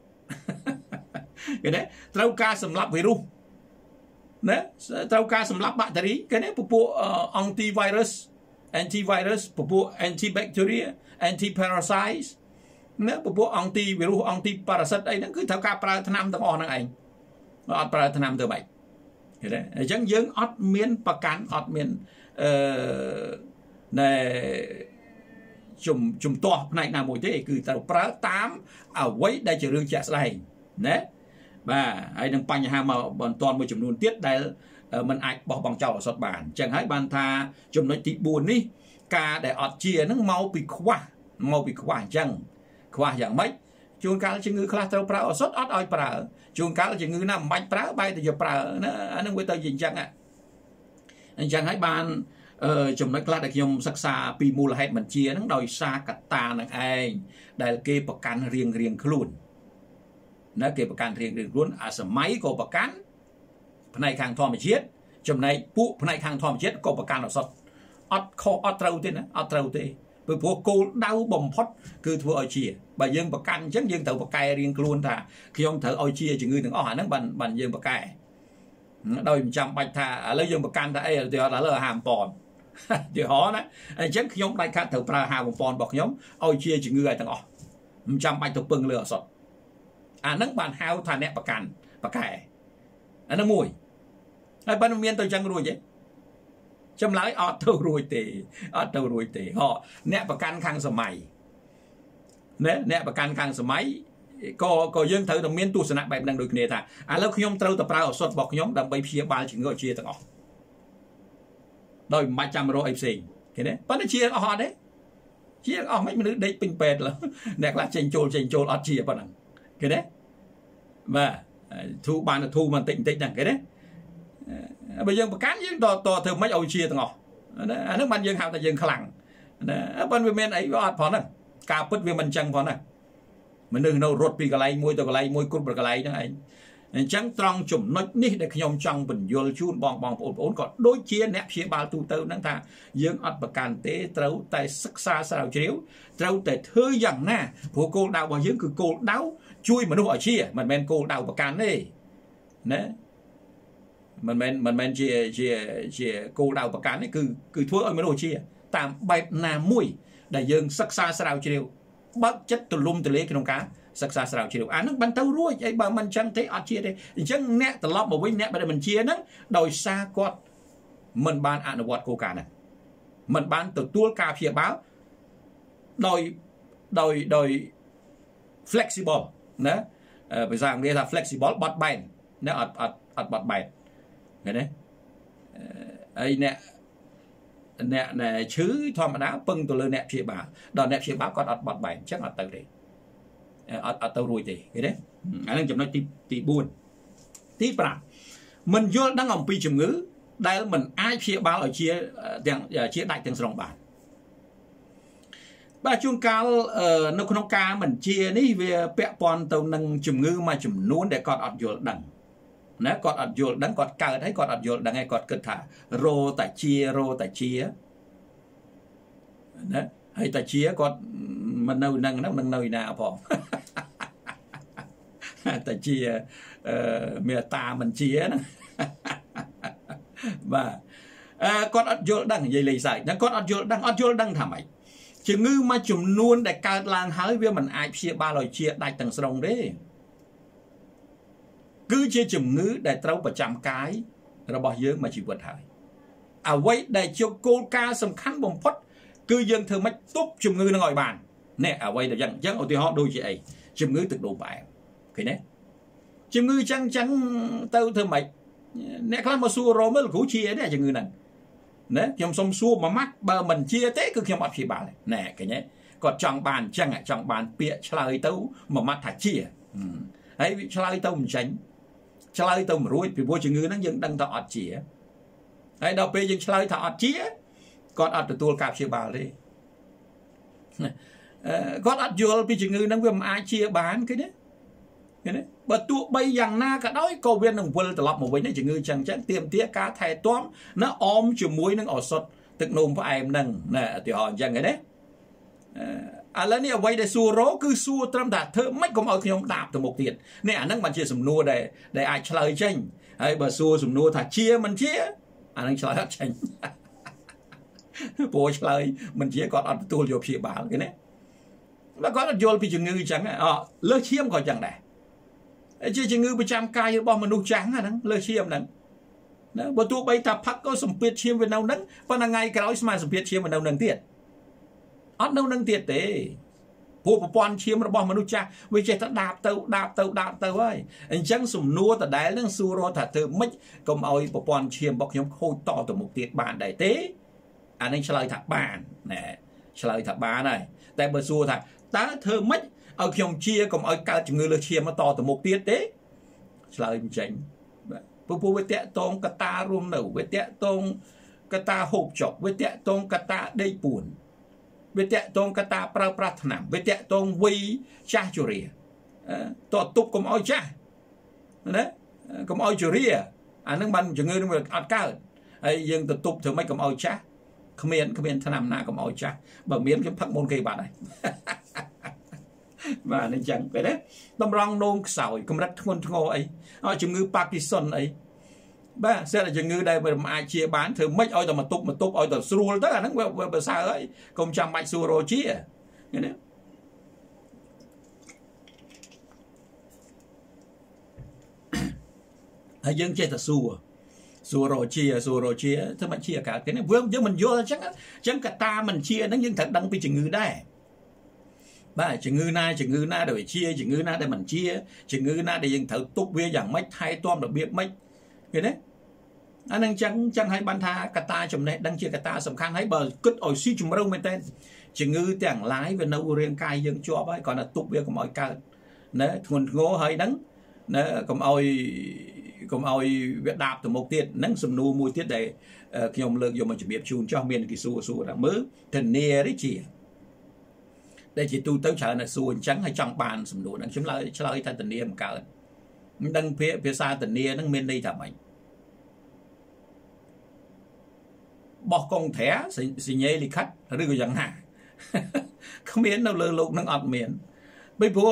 គេណាត្រូវការសម្លាប់វីរុសណាត្រូវការសម្លាប់បាក់តេរីគេណាពពួក antivirus antivirus ពពួក antibacteria antiparasites ណាពពួក antivirus antiparasite អីហ្នឹងគឺត្រូវការប្រើថ្នាំទាំងអស់ហ្នឹងឯងអត់ប្រើថ្នាំទៅបាច់ឃើញទេអញ្ចឹងយើងអត់មានប្រកាន់អត់មានអឺណែជំជំទាស់ផ្នែកណាមួយទេគឺត្រូវប្រើតាមអ្វីដែលជារឿងជាក់ស្ដែងណាបាទហើយនឹងបញ្ហាមកបន្តមួយចំនួនទៀតដែលมันអាចបោះបង់ចោលឱសថបានអញ្ចឹងហើយបានថាចំណុចទីបួននេះការដែលអត់ជាហ្នឹងមកពីខ្វះមកពីខ្វះអញ្ចឹងខ្វះយ៉ាងម៉េចជួនកាលជំងឺខ្លះត្រូវប្រើឱសថអត់ឲ្យប្រើជួនកាលជំងឺណាមិនបាច់ប្រើបែរទៅយកប្រើណាអានឹងវាទៅជាអញ្ចឹងអញ្ចឹងហើយបានអឺចំណុចខ្លះដែលខ្ញុំសិក្សាពីមូលហេតុបញ្ជាហ្នឹងដោយសារកត្តានឹងឯងដែលគេប្រកាន់រៀងរៀងខ្លួនណាគេប្រកាន់រៀងរៀងខ្លួនអាសម័យក៏ប្រកាន់ផ្នែកខាងធម្មជាតិចំណែកពួកផ្នែកខាងធម្មជាតិក៏ប្រកាន់ឱសថអត់ខុសអត់ត្រូវទេណាអត់ត្រូវទេព្រោះគោលដៅបំផុតគឺធ្វើឲ្យជាបើយើងប្រកាន់អញ្ចឹងយើងត្រូវប្រកែរៀងខ្លួនថាខ្ញុំត្រូវឲ្យជាជំងឺទាំងអស់អាហ្នឹងបានបានយើងប្រកែដោយមិនចាំបាច់ថាឥឡូវយើងប្រកាន់ថាអីទៅឥឡូវអាហារបំពន់ទីហោណាអញ្ចឹងខ្ញុំដាច់ខាត់ត្រូវប្រើអាហារបំពន់របស់ខ្ញុំឲ្យជាជំងឺឲ្យទាំងអស់មិនចាំបាច់ទៅពឹងលើឱសថអាហ្នឹងបានហៅថាអ្នកប្រកាន់ប្រកែអាហ្នឹងមួយហើយបើមិនមានទៅអញ្ចឹងរួចទេ chấm lái ọt tàu ruồi tề ọt tàu ruồi tề họ nèประกัน khang สมัย nè nè ประกัน khang สมัย ก็ก็យើងត្រូវតែមានទស្សនៈបែបហ្នឹងដូចគ្នាថាឥឡូវខ្ញុំត្រូវតែប្រើឱសថរបស់ខ្ញុំដើម្បីព្យាបាលជំងឺជាទាំងអស់ដោយមិនបាច់ចាំរកអីផ្សេងឃើញទេប៉ុន្តែជាអស់អត់ទេជាអស់មិនមនុស្សដេកពេញពេទ្យអ្នកខ្លះចេញចូលចេញចូលអត់ជាប៉ុណ្ណឹងឃើញទេបាទធូរបានទៅធូរបន្តិចបន្តិចហ្នឹងឃើញទេបើយើងប្រកាន់យើងតតធ្វើមិនឲ្យជាទាំងអស់អាហ្នឹងបានយើងហៅថាយើងខ្លាំងណាប៉ុន្តែវាមានអីវាអត់ផងហ្នឹងការពិតវាមិនអញ្ចឹងផងណាមនុស្សនៅរត់ពីកន្លែងមួយទៅកន្លែងមួយគ្រប់កន្លែងហ្នឹងឯងអញ្ចឹងត្រង់ចំណុចនេះដែលខ្ញុំចង់បញ្យល់ជូនបងបងប្អូនប្អូនក៏ដូចជាអ្នកព្យាបាលទូទៅហ្នឹងថាយើងអត់ប្រកាន់ទេត្រូវតែសិក្សាស្រាវជ្រាវត្រូវតែធ្វើយ៉ាងណាព្រោះគោលដៅរបស់យើងគឺគោលដៅជួយមនុស្សឲ្យជាមិនមែនគោលដៅប្រកាន់ទេណាមិនមែនមិនមែនជាជាជាគោលដៅប្រកាន់ទេគឺគឺធ្វើឲ្យមនុស្សជាតាមបែបណាមួយដែលយើងសិក្សាស្រាវជ្រាវបើកចិត្តទូលំទូលាយក្នុងការសិក្សាស្រាវជ្រាវអានឹងបានទៅរួចអីបើមិនអញ្ចឹងទេអត់ជាទេអញ្ចឹងអ្នកត្រឡប់មកវិញអ្នកដែលមិនជាហ្នឹងដោយសារគាត់មិនបានអនុវត្តគោលការណ៍ហ្នឹងមិនបានទទួលការព្យាបាលដោយដោយដោយ flexible ណាភាសាអង់គ្លេសថា flexible បត់បែនណាអត់អត់អត់បត់បែនឃើញទេហើយអ្នកអ្នកណែឈឺធម្មតាពឹងទៅលើអ្នកព្យាបាលដល់អ្នកព្យាបាលគាត់អត់បត់បែនអញ្ចឹងអត់ទៅទេអត់អត់ទៅរួចទេឃើញទេអានឹងចំណុចទីទីបួនទីប្រាំមិនយល់ដឹងអំពីជំងឺដែលមិនអាចព្យាបាលឲ្យជាទាំងជាដាច់ទាំងស្រុងបានបាទជួនកាលនៅក្នុងការបញ្ជានេះវាពាក់ព័ន្ធទៅនឹងជំងឺមួយចំនួនដែលគាត់អត់យល់ដឹងណាគាត់អត់យល់ដឹងគាត់កើតហើយគាត់អត់យល់ដឹងហើយគាត់គិតថារោតាជារោតាជាណាហើយតាជាគាត់មិននៅនឹងហ្នឹងនឹងនៅឯណាផងតាជាអឺមេតាមិនជាហ្នឹងបាទអឺគាត់អត់យល់ដឹងនិយាយលេងសើចហ្នឹងគាត់អត់យល់ដឹងអត់យល់ដឹងថាម៉េចជំងឺមួយចំនួនដែលកើតឡើងហើយវាមិនអាចព្យាបាលឲ្យជាដាច់ទាំងស្រុងទេគឺជាជំងឺដែលត្រូវប្រចាំកាយរបស់យើងមួយជីវិតហើយអ្វីដែលជាគោលការណ៍សំខាន់បំផុតគឺយើងធ្វើម៉េចទប់ជំងឺនឹងឲ្យបាននេះអ្វីដែលយ៉ាងអញ្ចឹងឧទាហរណ៍ដូចជាអីជំងឺទឹកនោមផ្អែមឃើញទេជំងឺចឹងចឹងទៅធ្វើម៉េចអ្នកខ្លះមកសួររមមើលគ្រូជាអីនេះជំងឺហ្នឹងណាខ្ញុំសុំសួរមួយម៉ាត់បើមិនជាទេគឺខ្ញុំអត់ព្យាបាលណែឃើញទេគាត់ចង់បានអញ្ចឹងចង់បានពាក្យឆ្លើយទៅមួយម៉ាត់ថាជាហើយវាឆ្លើយទៅមិនចាញ់ឆ្លើយទៅមិនរួចពីព្រោះជំងឺហ្នឹងយើងដឹងថាអត់ជាហើយដល់ពេលយើងឆ្លើយថាអត់ជាគាត់អត់ទទួលការព្យាបាលទេគាត់អត់យល់ពីជំងឺហ្នឹងវាមិនអាចជាបានឃើញទេឃើញទេបើទោះបីយ៉ាងណាក៏ដោយក៏វានឹងវិលត្រឡប់មកវិញជំងឺចឹងចឹងទាមទារការថែទាំណាអមជាមួយនឹងឱសថទឹកនោមផ្អែមហ្នឹងណាឧទាហរណ៍អញ្ចឹងឃើញទេឥឡូវនេះអ្វីដែលសួររោគឺសួរត្រឹមតែធ្វើម៉េចកុំឲ្យខ្ញុំដាបទៅមុខទៀតនេះអាហ្នឹងបានជាសំណួរដែលដែលអាចឆ្លើយចេញហើយបើសួរសំណួរថាជាមិនជាអាហ្នឹងឆ្លើយអត់ចេញព្រោះឆ្លើយមិនជាគាត់អត់ទទួលយកព្យាបាលឃើញទេបើគាត់អត់យល់ពីជំងឺអញ្ចឹងអលើសឈាមក៏អញ្ចឹងដែរជាជំងឺប្រចាំកាយរបស់មនុស្សចាស់ហ្នឹងលើសឈាមហ្នឹងណាបើទោះបីថាផឹកក៏សម្ពាធឈាមវានៅហ្នឹងប៉ុន្តែថ្ងៃក្រោយស្មើសម្ពាធឈាមវានៅហ្នឹងទៀតអត់នៅនឹងទៀតទេព្រោះប្រព័ន្ធឈាមរបស់មនុស្សចាស់វាចេះតែដាបទៅដាបទៅដាបទៅហើយអញ្ចឹងសំណួរដដែលនឹងសួររកថាធ្វើម៉េចកុំឲ្យប្រព័ន្ធឈាមរបស់ខ្ញុំខូចតទៅមុខទៀតបានដែរទេអានេះឆ្លើយថាបានណែឆ្លើយថាបានហើយតែបើសួរថាតើធ្វើម៉េចឲ្យខ្ញុំជាកុំឲ្យកើតជំងឺលើសឈាមតទៅមុខទៀតទេឆ្លើយមិនចេញបាទព្រោះវាតាក់តងកតារួមនៅវាតាក់តងកតាហូបចុកវាតាក់តងកតាដេកពួនវាតាក់តងកតាប្រើប្រាស់ថ្នាំវាតាក់តងវ័យចាស់ជរាតើទប់កុំឲ្យចាស់ណាកុំឲ្យជរាអានឹងបានជំងឺនឹងវាអត់កើតហើយយើងទៅទប់ធ្វើម៉េចកុំឲ្យចាស់គ្មានគ្មានថ្នាំណាកុំឲ្យចាស់បើមានខ្ញុំផឹកមុនគេបាត់ហើយបាទអញ្ចឹងពេលណាតម្រង់នោមខ្សោយកម្រិតធ្ងន់ធ្ងរអីជំងឺប៉ាគីសុនអីបាទសេតែជំងឺដែលមិនអាចជាបានធ្វើម៉េចឲ្យតែមកទប់មកទប់ឲ្យតែស្រួលទៅអាហ្នឹងវាប្រសើរហើយកុំចាំបាច់សួររោជាឃើញទេហើយយើងចេះតែសួរ xua rồi chia xua rồi chia thế mà chia cả cái này vương chứ mình vô chắc chắc cả ta mình chia nó nhưng thật đăng bị chừng ngư đây ba chừng ngư na chừng ngư na để chia chừng ngư na để mình chia chừng ngư na để dừng thử túc bia dạng mấy hai toam được biết mấy cái đấy anh đang chẳng chẳng hay ban tha cả ta chùm này đang chia cả ta sầm khăn hay bờ cứt ổi xí chùm râu mấy tên chừng ngư tiếng lái về nấu riêng cay dân cho ấy còn là túc bia của mọi cả nè thuần ngô hơi đắng nè còn ôi còn ôi việt đạp từ một tiết nắng sầm nu mùi tiết để khi ông lượng dùng mình chuẩn bị chun cho miền cái xua xua là mới thần nia đấy chị đây chỉ tu tới chợ là xua trắng hay trong bàn sầm nu đang chấm lại cho lại thành thần nia một cả đang phía phía xa thần nia đang miền đây thảm mạnh bỏ con thẻ xì nhê đi khách rồi cái chẳng hạn không miền đâu lơ lục đang ọt miền bây giờ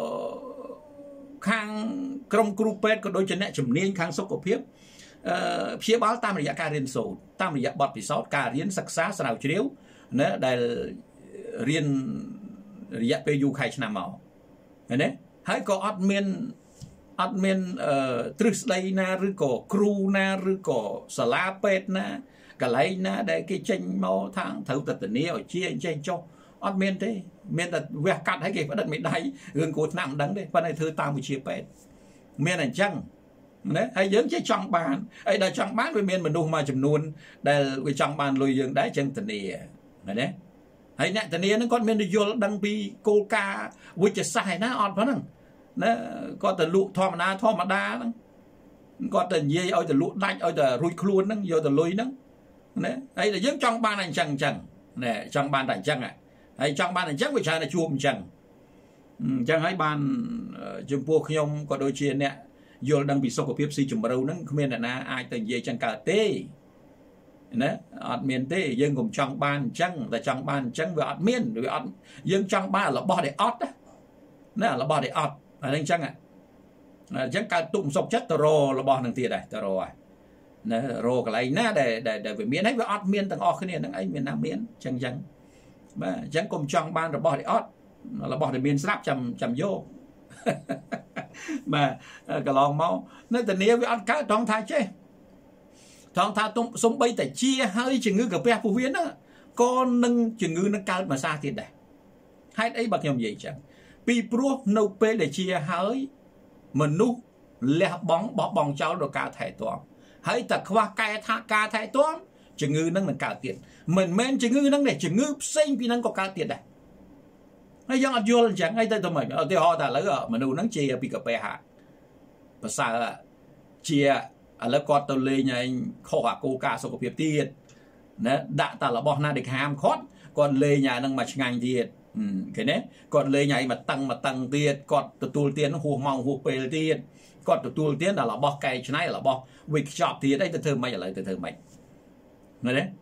khang trong grupet có đôi chân nè chủng niên khang sốc của phiếp phía báo tam rìa ca riêng sổ tam rìa bọt bị sót ca riêng sắc xá sao chiếu nè đại riêng rìa pu khai nam màu đấy hãy có admin admin trus đây na rư cổ crew na rư cổ sala pet na cả lấy na để cái tranh màu thang thấu tật nia ở chia tranh cho admin thế miền là vẽ cắt hay cái vẫn đặt mấy đáy gần cột nặng đắng đấy, phần này thưa tam một chia pet miền này chăng đấy hay giống chứ trong bàn ấy là trong bán với miền mình đâu mà chùm nuôn đây với trong bàn lùi dương đáy chân tận địa này đấy hay nè tận địa nó con miền vô đăng pi coca với chả sai nó ọt phải không nó có từ lụ thò mà đa thò mà đa đó có từ dây ôi từ lụ đạch ôi từ rùi khuôn đó vô từ lùi đó đấy ấy là giống trong bàn này chẳng chẳng nè trong bàn này chẳng à hay trong ban này chắc với cha là chuông chẳng chẳng hay ban chùm pua không có đôi chuyện nè vô đang bị sốc của Pepsi chùm đâu nó không biết là na ai từng về chẳng cả tê nè admin tê dân cùng trong ban chẳng là trong ban chẳng với admin với ad dân trong ban là bỏ để ót đó nè là bỏ để ót là nên chẳng ạ chẳng cả tụng sốc chất taro là bỏ thằng tiền này taro à nè ro cái này nè để để để về miền ấy với admin thằng ót cái này thằng ấy miền nam miền chẳng chẳng mà chẳng cùng trong ban rồi bỏ để ót là bỏ để miền sáp chầm chầm vô mà cái lòng máu nó tình yêu với ót cá trong thai chứ trong thai tung sống bay tại chia hơi chừng ngư cà phê phù viên á con nâng chừng ngư nó cao mà xa tiền đây hai ấy bạc nhầm gì chẳng pi pro nâu pe để chia hơi mình nu lẹ bóng bỏ bóng cháu rồi cả thẻ toán hãy tập qua cái thà cả thẻ toán chừng ngư nâng mình cao tiền mình men chừng ngư nâng để chừng ngư sinh vì nâng có cao tiền đây hay do anh vô chẳng hay tới tụi mình ở thì họ ta lấy ở mình đủ nâng chia bị cà phê hạ và sao chia ở lớp con tôi lên nhà anh kho cả cô cả số của việc tiền nè đã ta là bỏ na được ham khót còn lên nhà nâng mặt ngành tiền cái đấy còn lên nhà mà tăng mà tăng tiền còn từ tu tiền hồ mong hồ bề tiền còn từ tu tiền là là bỏ cây cho này là bỏ việc chọn tiền đấy từ từ mấy lại từ từ mấy này đấy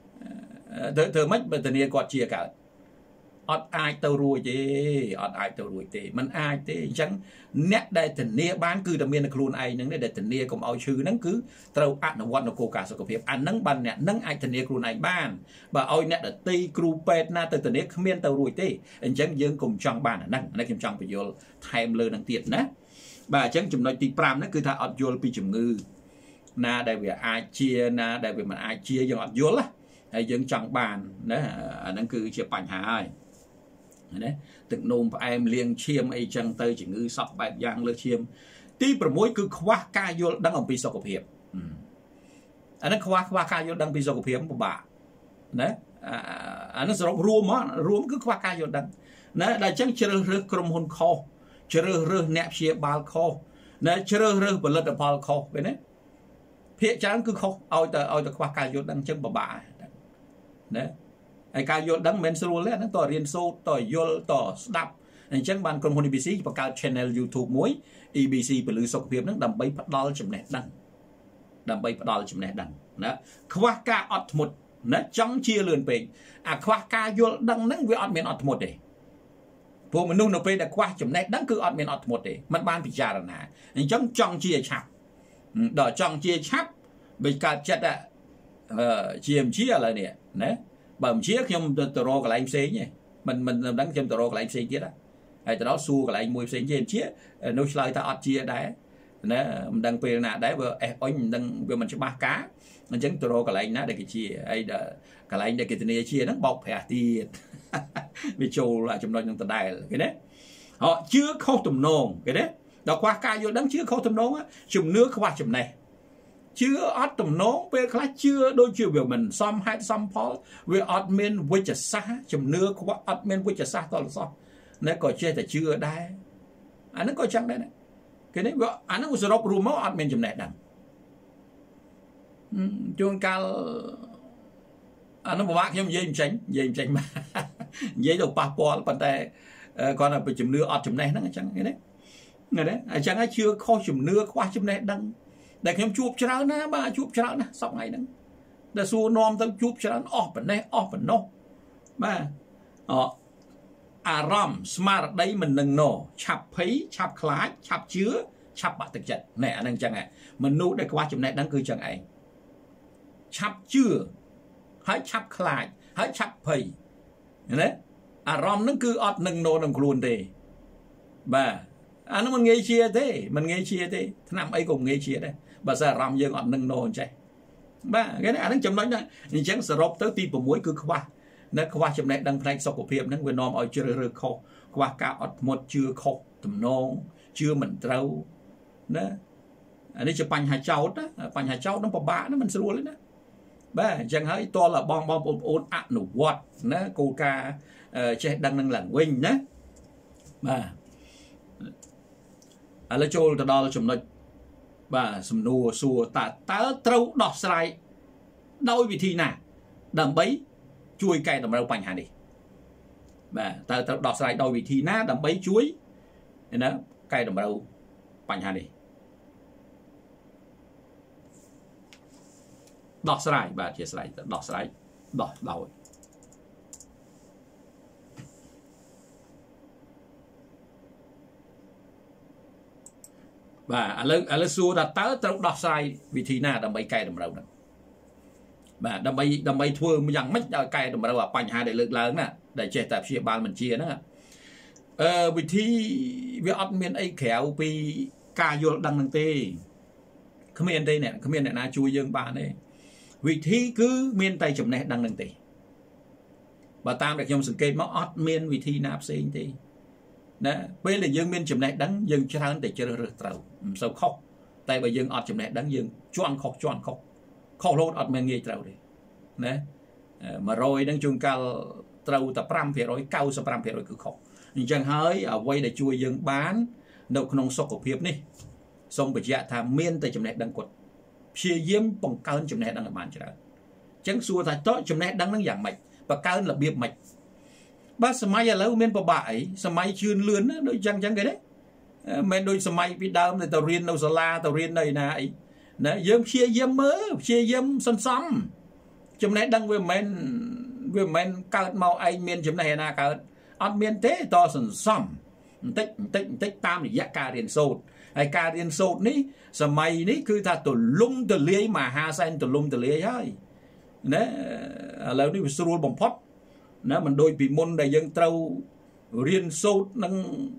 từ từ mấy bên tiền còn chia cả ọt ai tàu ruồi chứ ọt ai tàu ruồi thì mình ai thế chẳng nét đây tình nia bán cứ đầm miên là khuôn ai nâng đây tình nia cũng ao chư nâng cứ tàu ăn nó quan nó cô cả số của việc ăn nâng ban nè nâng ai tình nia khuôn ai ban và ôi nét là tây kru pet na từ tình nia miên tàu ruồi thế anh chẳng dương cùng trong bàn là nâng nâng kim trong phải vô thêm lơ nâng tiền nè bà chẳng chùm nói tì pram nó cứ tha ọt vô pi chùm ngư na đây về ai chia na đây về mà ai chia do ọt vô lá hay dương trong bàn đó nâng cứ chia bánh hai đấy từng nôm em liên chiêm ấy chẳng tới chỉ ngư sọc bạch giang lơ chiêm tí bờ mối cứ khoa ca vô đang ở pi sọc của hiệp anh nó khoa khoa ca vô đang pi sọc của hiệp của bà đấy anh nó rộng ruộng á ruộng cứ khoa ca vô đang đấy đại chẳng chơi rơ krom hôn kho chơi rơ nẹp chia bal kho đấy chơi rơ bờ lật bal kho vậy đấy phía chẳng cứ kho ao tờ ao tờ khoa ca vô đang chân bà bà đấyไอ้การโยนดังเมนส์รูเล่นั่งต่อเรียนโซ่ต่อโยนต่อสดับอย่างเช่นบางคนคน อี บี ซี ประกาศช่อง YouTube มวย อี บี ซี ไปหรือสกปรกนั่งดำใบพัดดอลจำแนกดังดำใบพัดดอลจำแนกดังนะคว้ากาอดหมดนะจ้องเชียร์เลือนเป็นอ่ะคว้ากาโยนดังนั่งวิอดเมนอดหมดเลยพวกมันนุ่นเอาไปแต่คว้าจำแนกดังคืออดเมนอดหมดเลยมันบ้านพิจารณาอย่างจ้องจ้องเชียร์ชับดอกจ้องเชียร์ชับเป็นการจัดอะเอ่อเชียร์เชียร์อะไรเนี่ยนะbầm chia khi ông từ rô cái anh xí nhỉ mình mình đánh thêm từ rô cái anh xí kia đó hay từ đó xu cái anh mùi xí trên chia nô lại ta ọt chia đấy nè mình đang về nè đấy vừa ôi mình đang vừa mình sẽ ba cá mình chẳng tôi cái lại nè để cái chia ai cái lại để cái tiền chia nó bọc phải tiền vì châu là trong đó những tờ đài cái đấy họ chưa khâu tùm nôn cái đấy đó qua ca vô đắng chưa khâu tùm nôn á chùm nước qua chùm này chưa ót tùm nôn về khác chưa đôi chiều biểu mình xóm hai xóm phó về ót men với chả xa chùm nước qua ót men với chả xa to là sao nếu có chơi thì chưa đây anh nó có chăng đấy này cái đấy vợ anh nó cũng sẽ đọc rùm máu ót men chùm này đằng chuông cao anh nó bảo bác em dây tránh dây tránh mà dây đầu pa po bàn tay còn là bị chùm nước ọt chùm này nó chẳng cái đấy người đấy chẳng ai chưa kho chùm nước qua chùm này đăng để em chụp cho nó nè ba chụp cho nó nè xong ngày đăng để xua nom tao chụp cho nó ọt bên đây ọt bên nô ba ọ à rom smart đây mình đừng nổ chập thấy chập khái chập chứa chập bạc thực chất này anh chẳng ai mình nụ để qua chùm này đăng cứ chẳng ai chập chưa hãy chập khái hãy chập thấy đấy à rom nó cứ ọt nâng nô nâng luôn thế bà anh nó nghe chia thế mình nghe chia thế năm ấy cũng nghe chia đây bà giờ rom dương ọt nâng nô chạy bà cái này anh nó chấm nói này nhưng chẳng sợ rộp tới tim của muối cứ qua nó qua chấm này đang thay sau của phim nó người nom ở chưa rơ khô qua cả ọt một chưa khô tùm nô chưa mình trâu đó anh ấy chụp bánh hai cháu đó bánh hai cháu nó bỏ bạ nó mình sẽ luôn đấy đó bà chẳng hãy to là bom bom ôn ôn ạn nụ quạt nó cô ca che đang năng lẳng quỳnh nhé bà à lấy trôi từ đó là chùm nói bà sầm nùa xùa ta ta trâu đọt sai đôi vị thi nè đầm bấy chuối cây đầm đâu bành hà đi bà ta trâu đọt sai đôi vị thi nè đầm bấy chuối nên đó cây đầm đâu bành hà đi đọt sai bà chia sai đọt sai đọt đôi bà à lơ à lơ xua đã tới trong đọt sai vị trí nào đầm bay cây đầm đầu nè bà đầm bay đầm bay thua dạng mấy cây đầm đầu à bành hai để lực lớn nè để che tập chia ban mình chia nữa ờ vị trí việc ăn miên ấy khéo vì ca vô đăng năng tê không miên đây nè không miên này na chui dương bà đây vị trí cứ miên tay chụp này đăng năng tê bà tam được trong sự kê máu ót miên vị trí nạp sinh thì nè bây là dương miên chụp này đắng dương cho thằng để chơi được trâu sao khóc tại bởi dương ọt chụp này đắng dương choan khóc choan khóc khóc lốt ọt miên nghe trâu đi nè mà rồi đang chung cao trâu tập ram phía rồi cao tập ram phía rồi cứ khóc nhưng chẳng hơi ở quay để chui dương bán đâu không sọc của phiếp đi xong bởi dạ tham miên tại chụp này đắng quật chia diếm bằng cao chụp này đắng ở bàn cho chẳng xua thay tốt chụp này đắng nó giảm mạch và cao là biệp mạch ba sớm mai giờ lâu men bỏ bãi sớm mai chưa lươn đó đôi chăng chăng cái đấy men đôi sớm mai bị đau thì tàu riêng đâu sờ la tàu riêng này này nè dơm chia dơm mớ chia dơm xăm xăm chấm này đăng về men về men cao màu anh miền chấm này là cao ăn miền thế to xăm xăm tích tích tích tam thì giá cà riêng sốt hay cà riêng sốt ní sớm mai ní cứ ta tụi lung tụi lưới mà ha sen tụi lung tụi lưới ấy nè lâu đi sưu bằng phốt nó mình đôi bị môn đại dân trâu riêng sốt nâng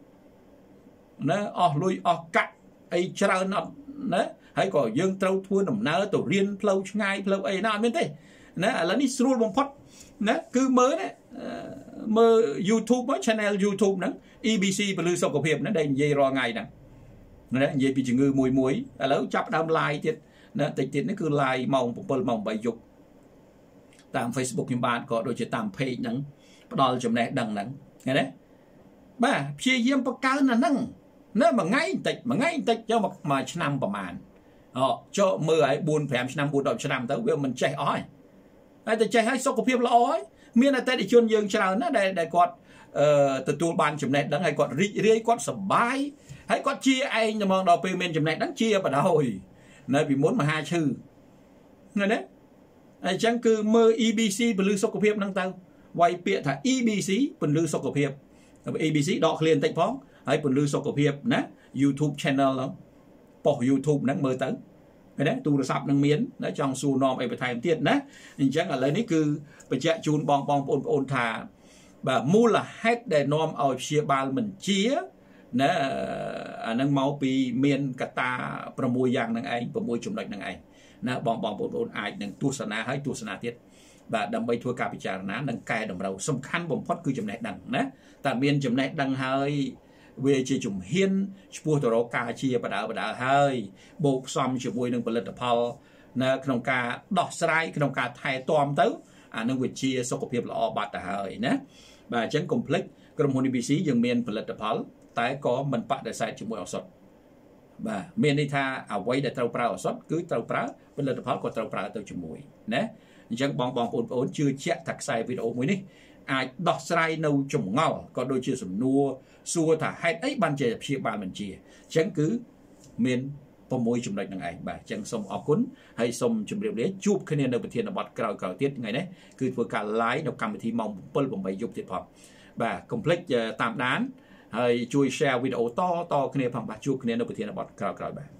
nó o lui o cắt ấy chả nó nó hay có dân trâu thua nằm nở tổ riêng lâu ngay lâu ấy nào biết thế nó là đi sưu bằng phốt nó cứ mới đấy mơ YouTube mới channel YouTube nó e bê xê và lưu sọc của hiệp nó đây dây ro ngày nè nó dây bị chừng ngư mùi muối à lâu chắp đam like tiết nó tịch tiết nó cứ like mong một bờ mong bảy dục tam Facebook những bạn có đôi chỉ tam page nắng đo chấm này đằng nắng nghe đấy ba chia diêm bậc cao là nắng nếu mà ngay tịch mà ngay tịch cho mà mà nămประมาณhọ cho mưa ấy buồn phèm năm buồn đọc năm tới bây mình chạy ói ai tới chạy hay số của phim là ói miền này tới để chuyên dương chào nó đây đây quạt từ tu ban chấm này đằng hay quạt ri ri quạt sầm bái hay quạt chia anh nhưng mà đọc payment chấm này đằng chia vào rồi nơi vì muốn mà hai chữ nghe đấy ai chẳng cứ mơ e bê xê phần lưu sọc của phim năng tao quay bịa thả e bê xê phần lưu sọc của phim e bê xê đọ liền tách phóng hay phần lưu sọc của phim nè YouTube channel lắm bỏ YouTube năng mơ tấn cái đấy tu là sập năng miến đấy trong su nom ấy phải thay tiền đấy nhưng chẳng là lấy ní cứ phải chạy chun bong bong ôn ôn thả và mua là hết để nom ở chia ba mình chia ណាអានឹងមកពីមានកតាប្រមួយយ៉ាងនឹងឯងប្រមួយចំណុចនឹងឯងណាបងបងប្អូនអាចនឹងទស្សនាហើយទស្សនាទៀតបាទដើម្បីធ្វើការពិចារណានិងកែតម្រូវសំខាន់បំផុតគឺចំណេះដឹងណាតែមានចំណេះដឹងហើយវាជាជំហានឆ្ពោះទៅរកការជាបដើបដើហើយបូកផ្សំជាមួយនឹងផលិតផលនៅក្នុងការដោះស្រាយក្នុងការថែទាំទៅអានឹងវាជាសុខភាពល្អបាត់ទៅហើយណាបាទអញ្ចឹងកុំភ្លេចក្រុមហ៊ុន ប៊ី ស៊ី យើងមានផលិតផលតែក៏មិនបដិសេធជាមួយឱសថបាទមានន័យថាអ្វីដែលត្រូវប្រើឱសថគឺត្រូវប្រើផលិតផលក៏ត្រូវប្រើទៅជាមួយណាអញ្ចឹងបងបងប្អូនប្អូនជឿជាក់ថាខ្សែវីដេអូមួយនេះអាចដោះស្រាយនៅចម្ងល់ក៏ដូចជាសំណួរសួរថាហេតុអីបានជាព្យាបាលមិនជាអញ្ចឹងគឺមានប្រមួយចំណុចនឹងឯងបាទអញ្ចឹងសូមអរគុណហើយសូមជម្រាបលាជួបគ្នានៅប្រធានបទក្រោយៗទៀតថ្ងៃនេះគឺធ្វើការ live នៅកម្មវិធីម៉ោងbảy 8យប់ទៀតផងបាទកុំភ្លេចតាមដានហើយជួយ share វីដេអូតតគ្នាផងបាទជួបគ្នានៅប្រធានបទក្រោយៗបាទ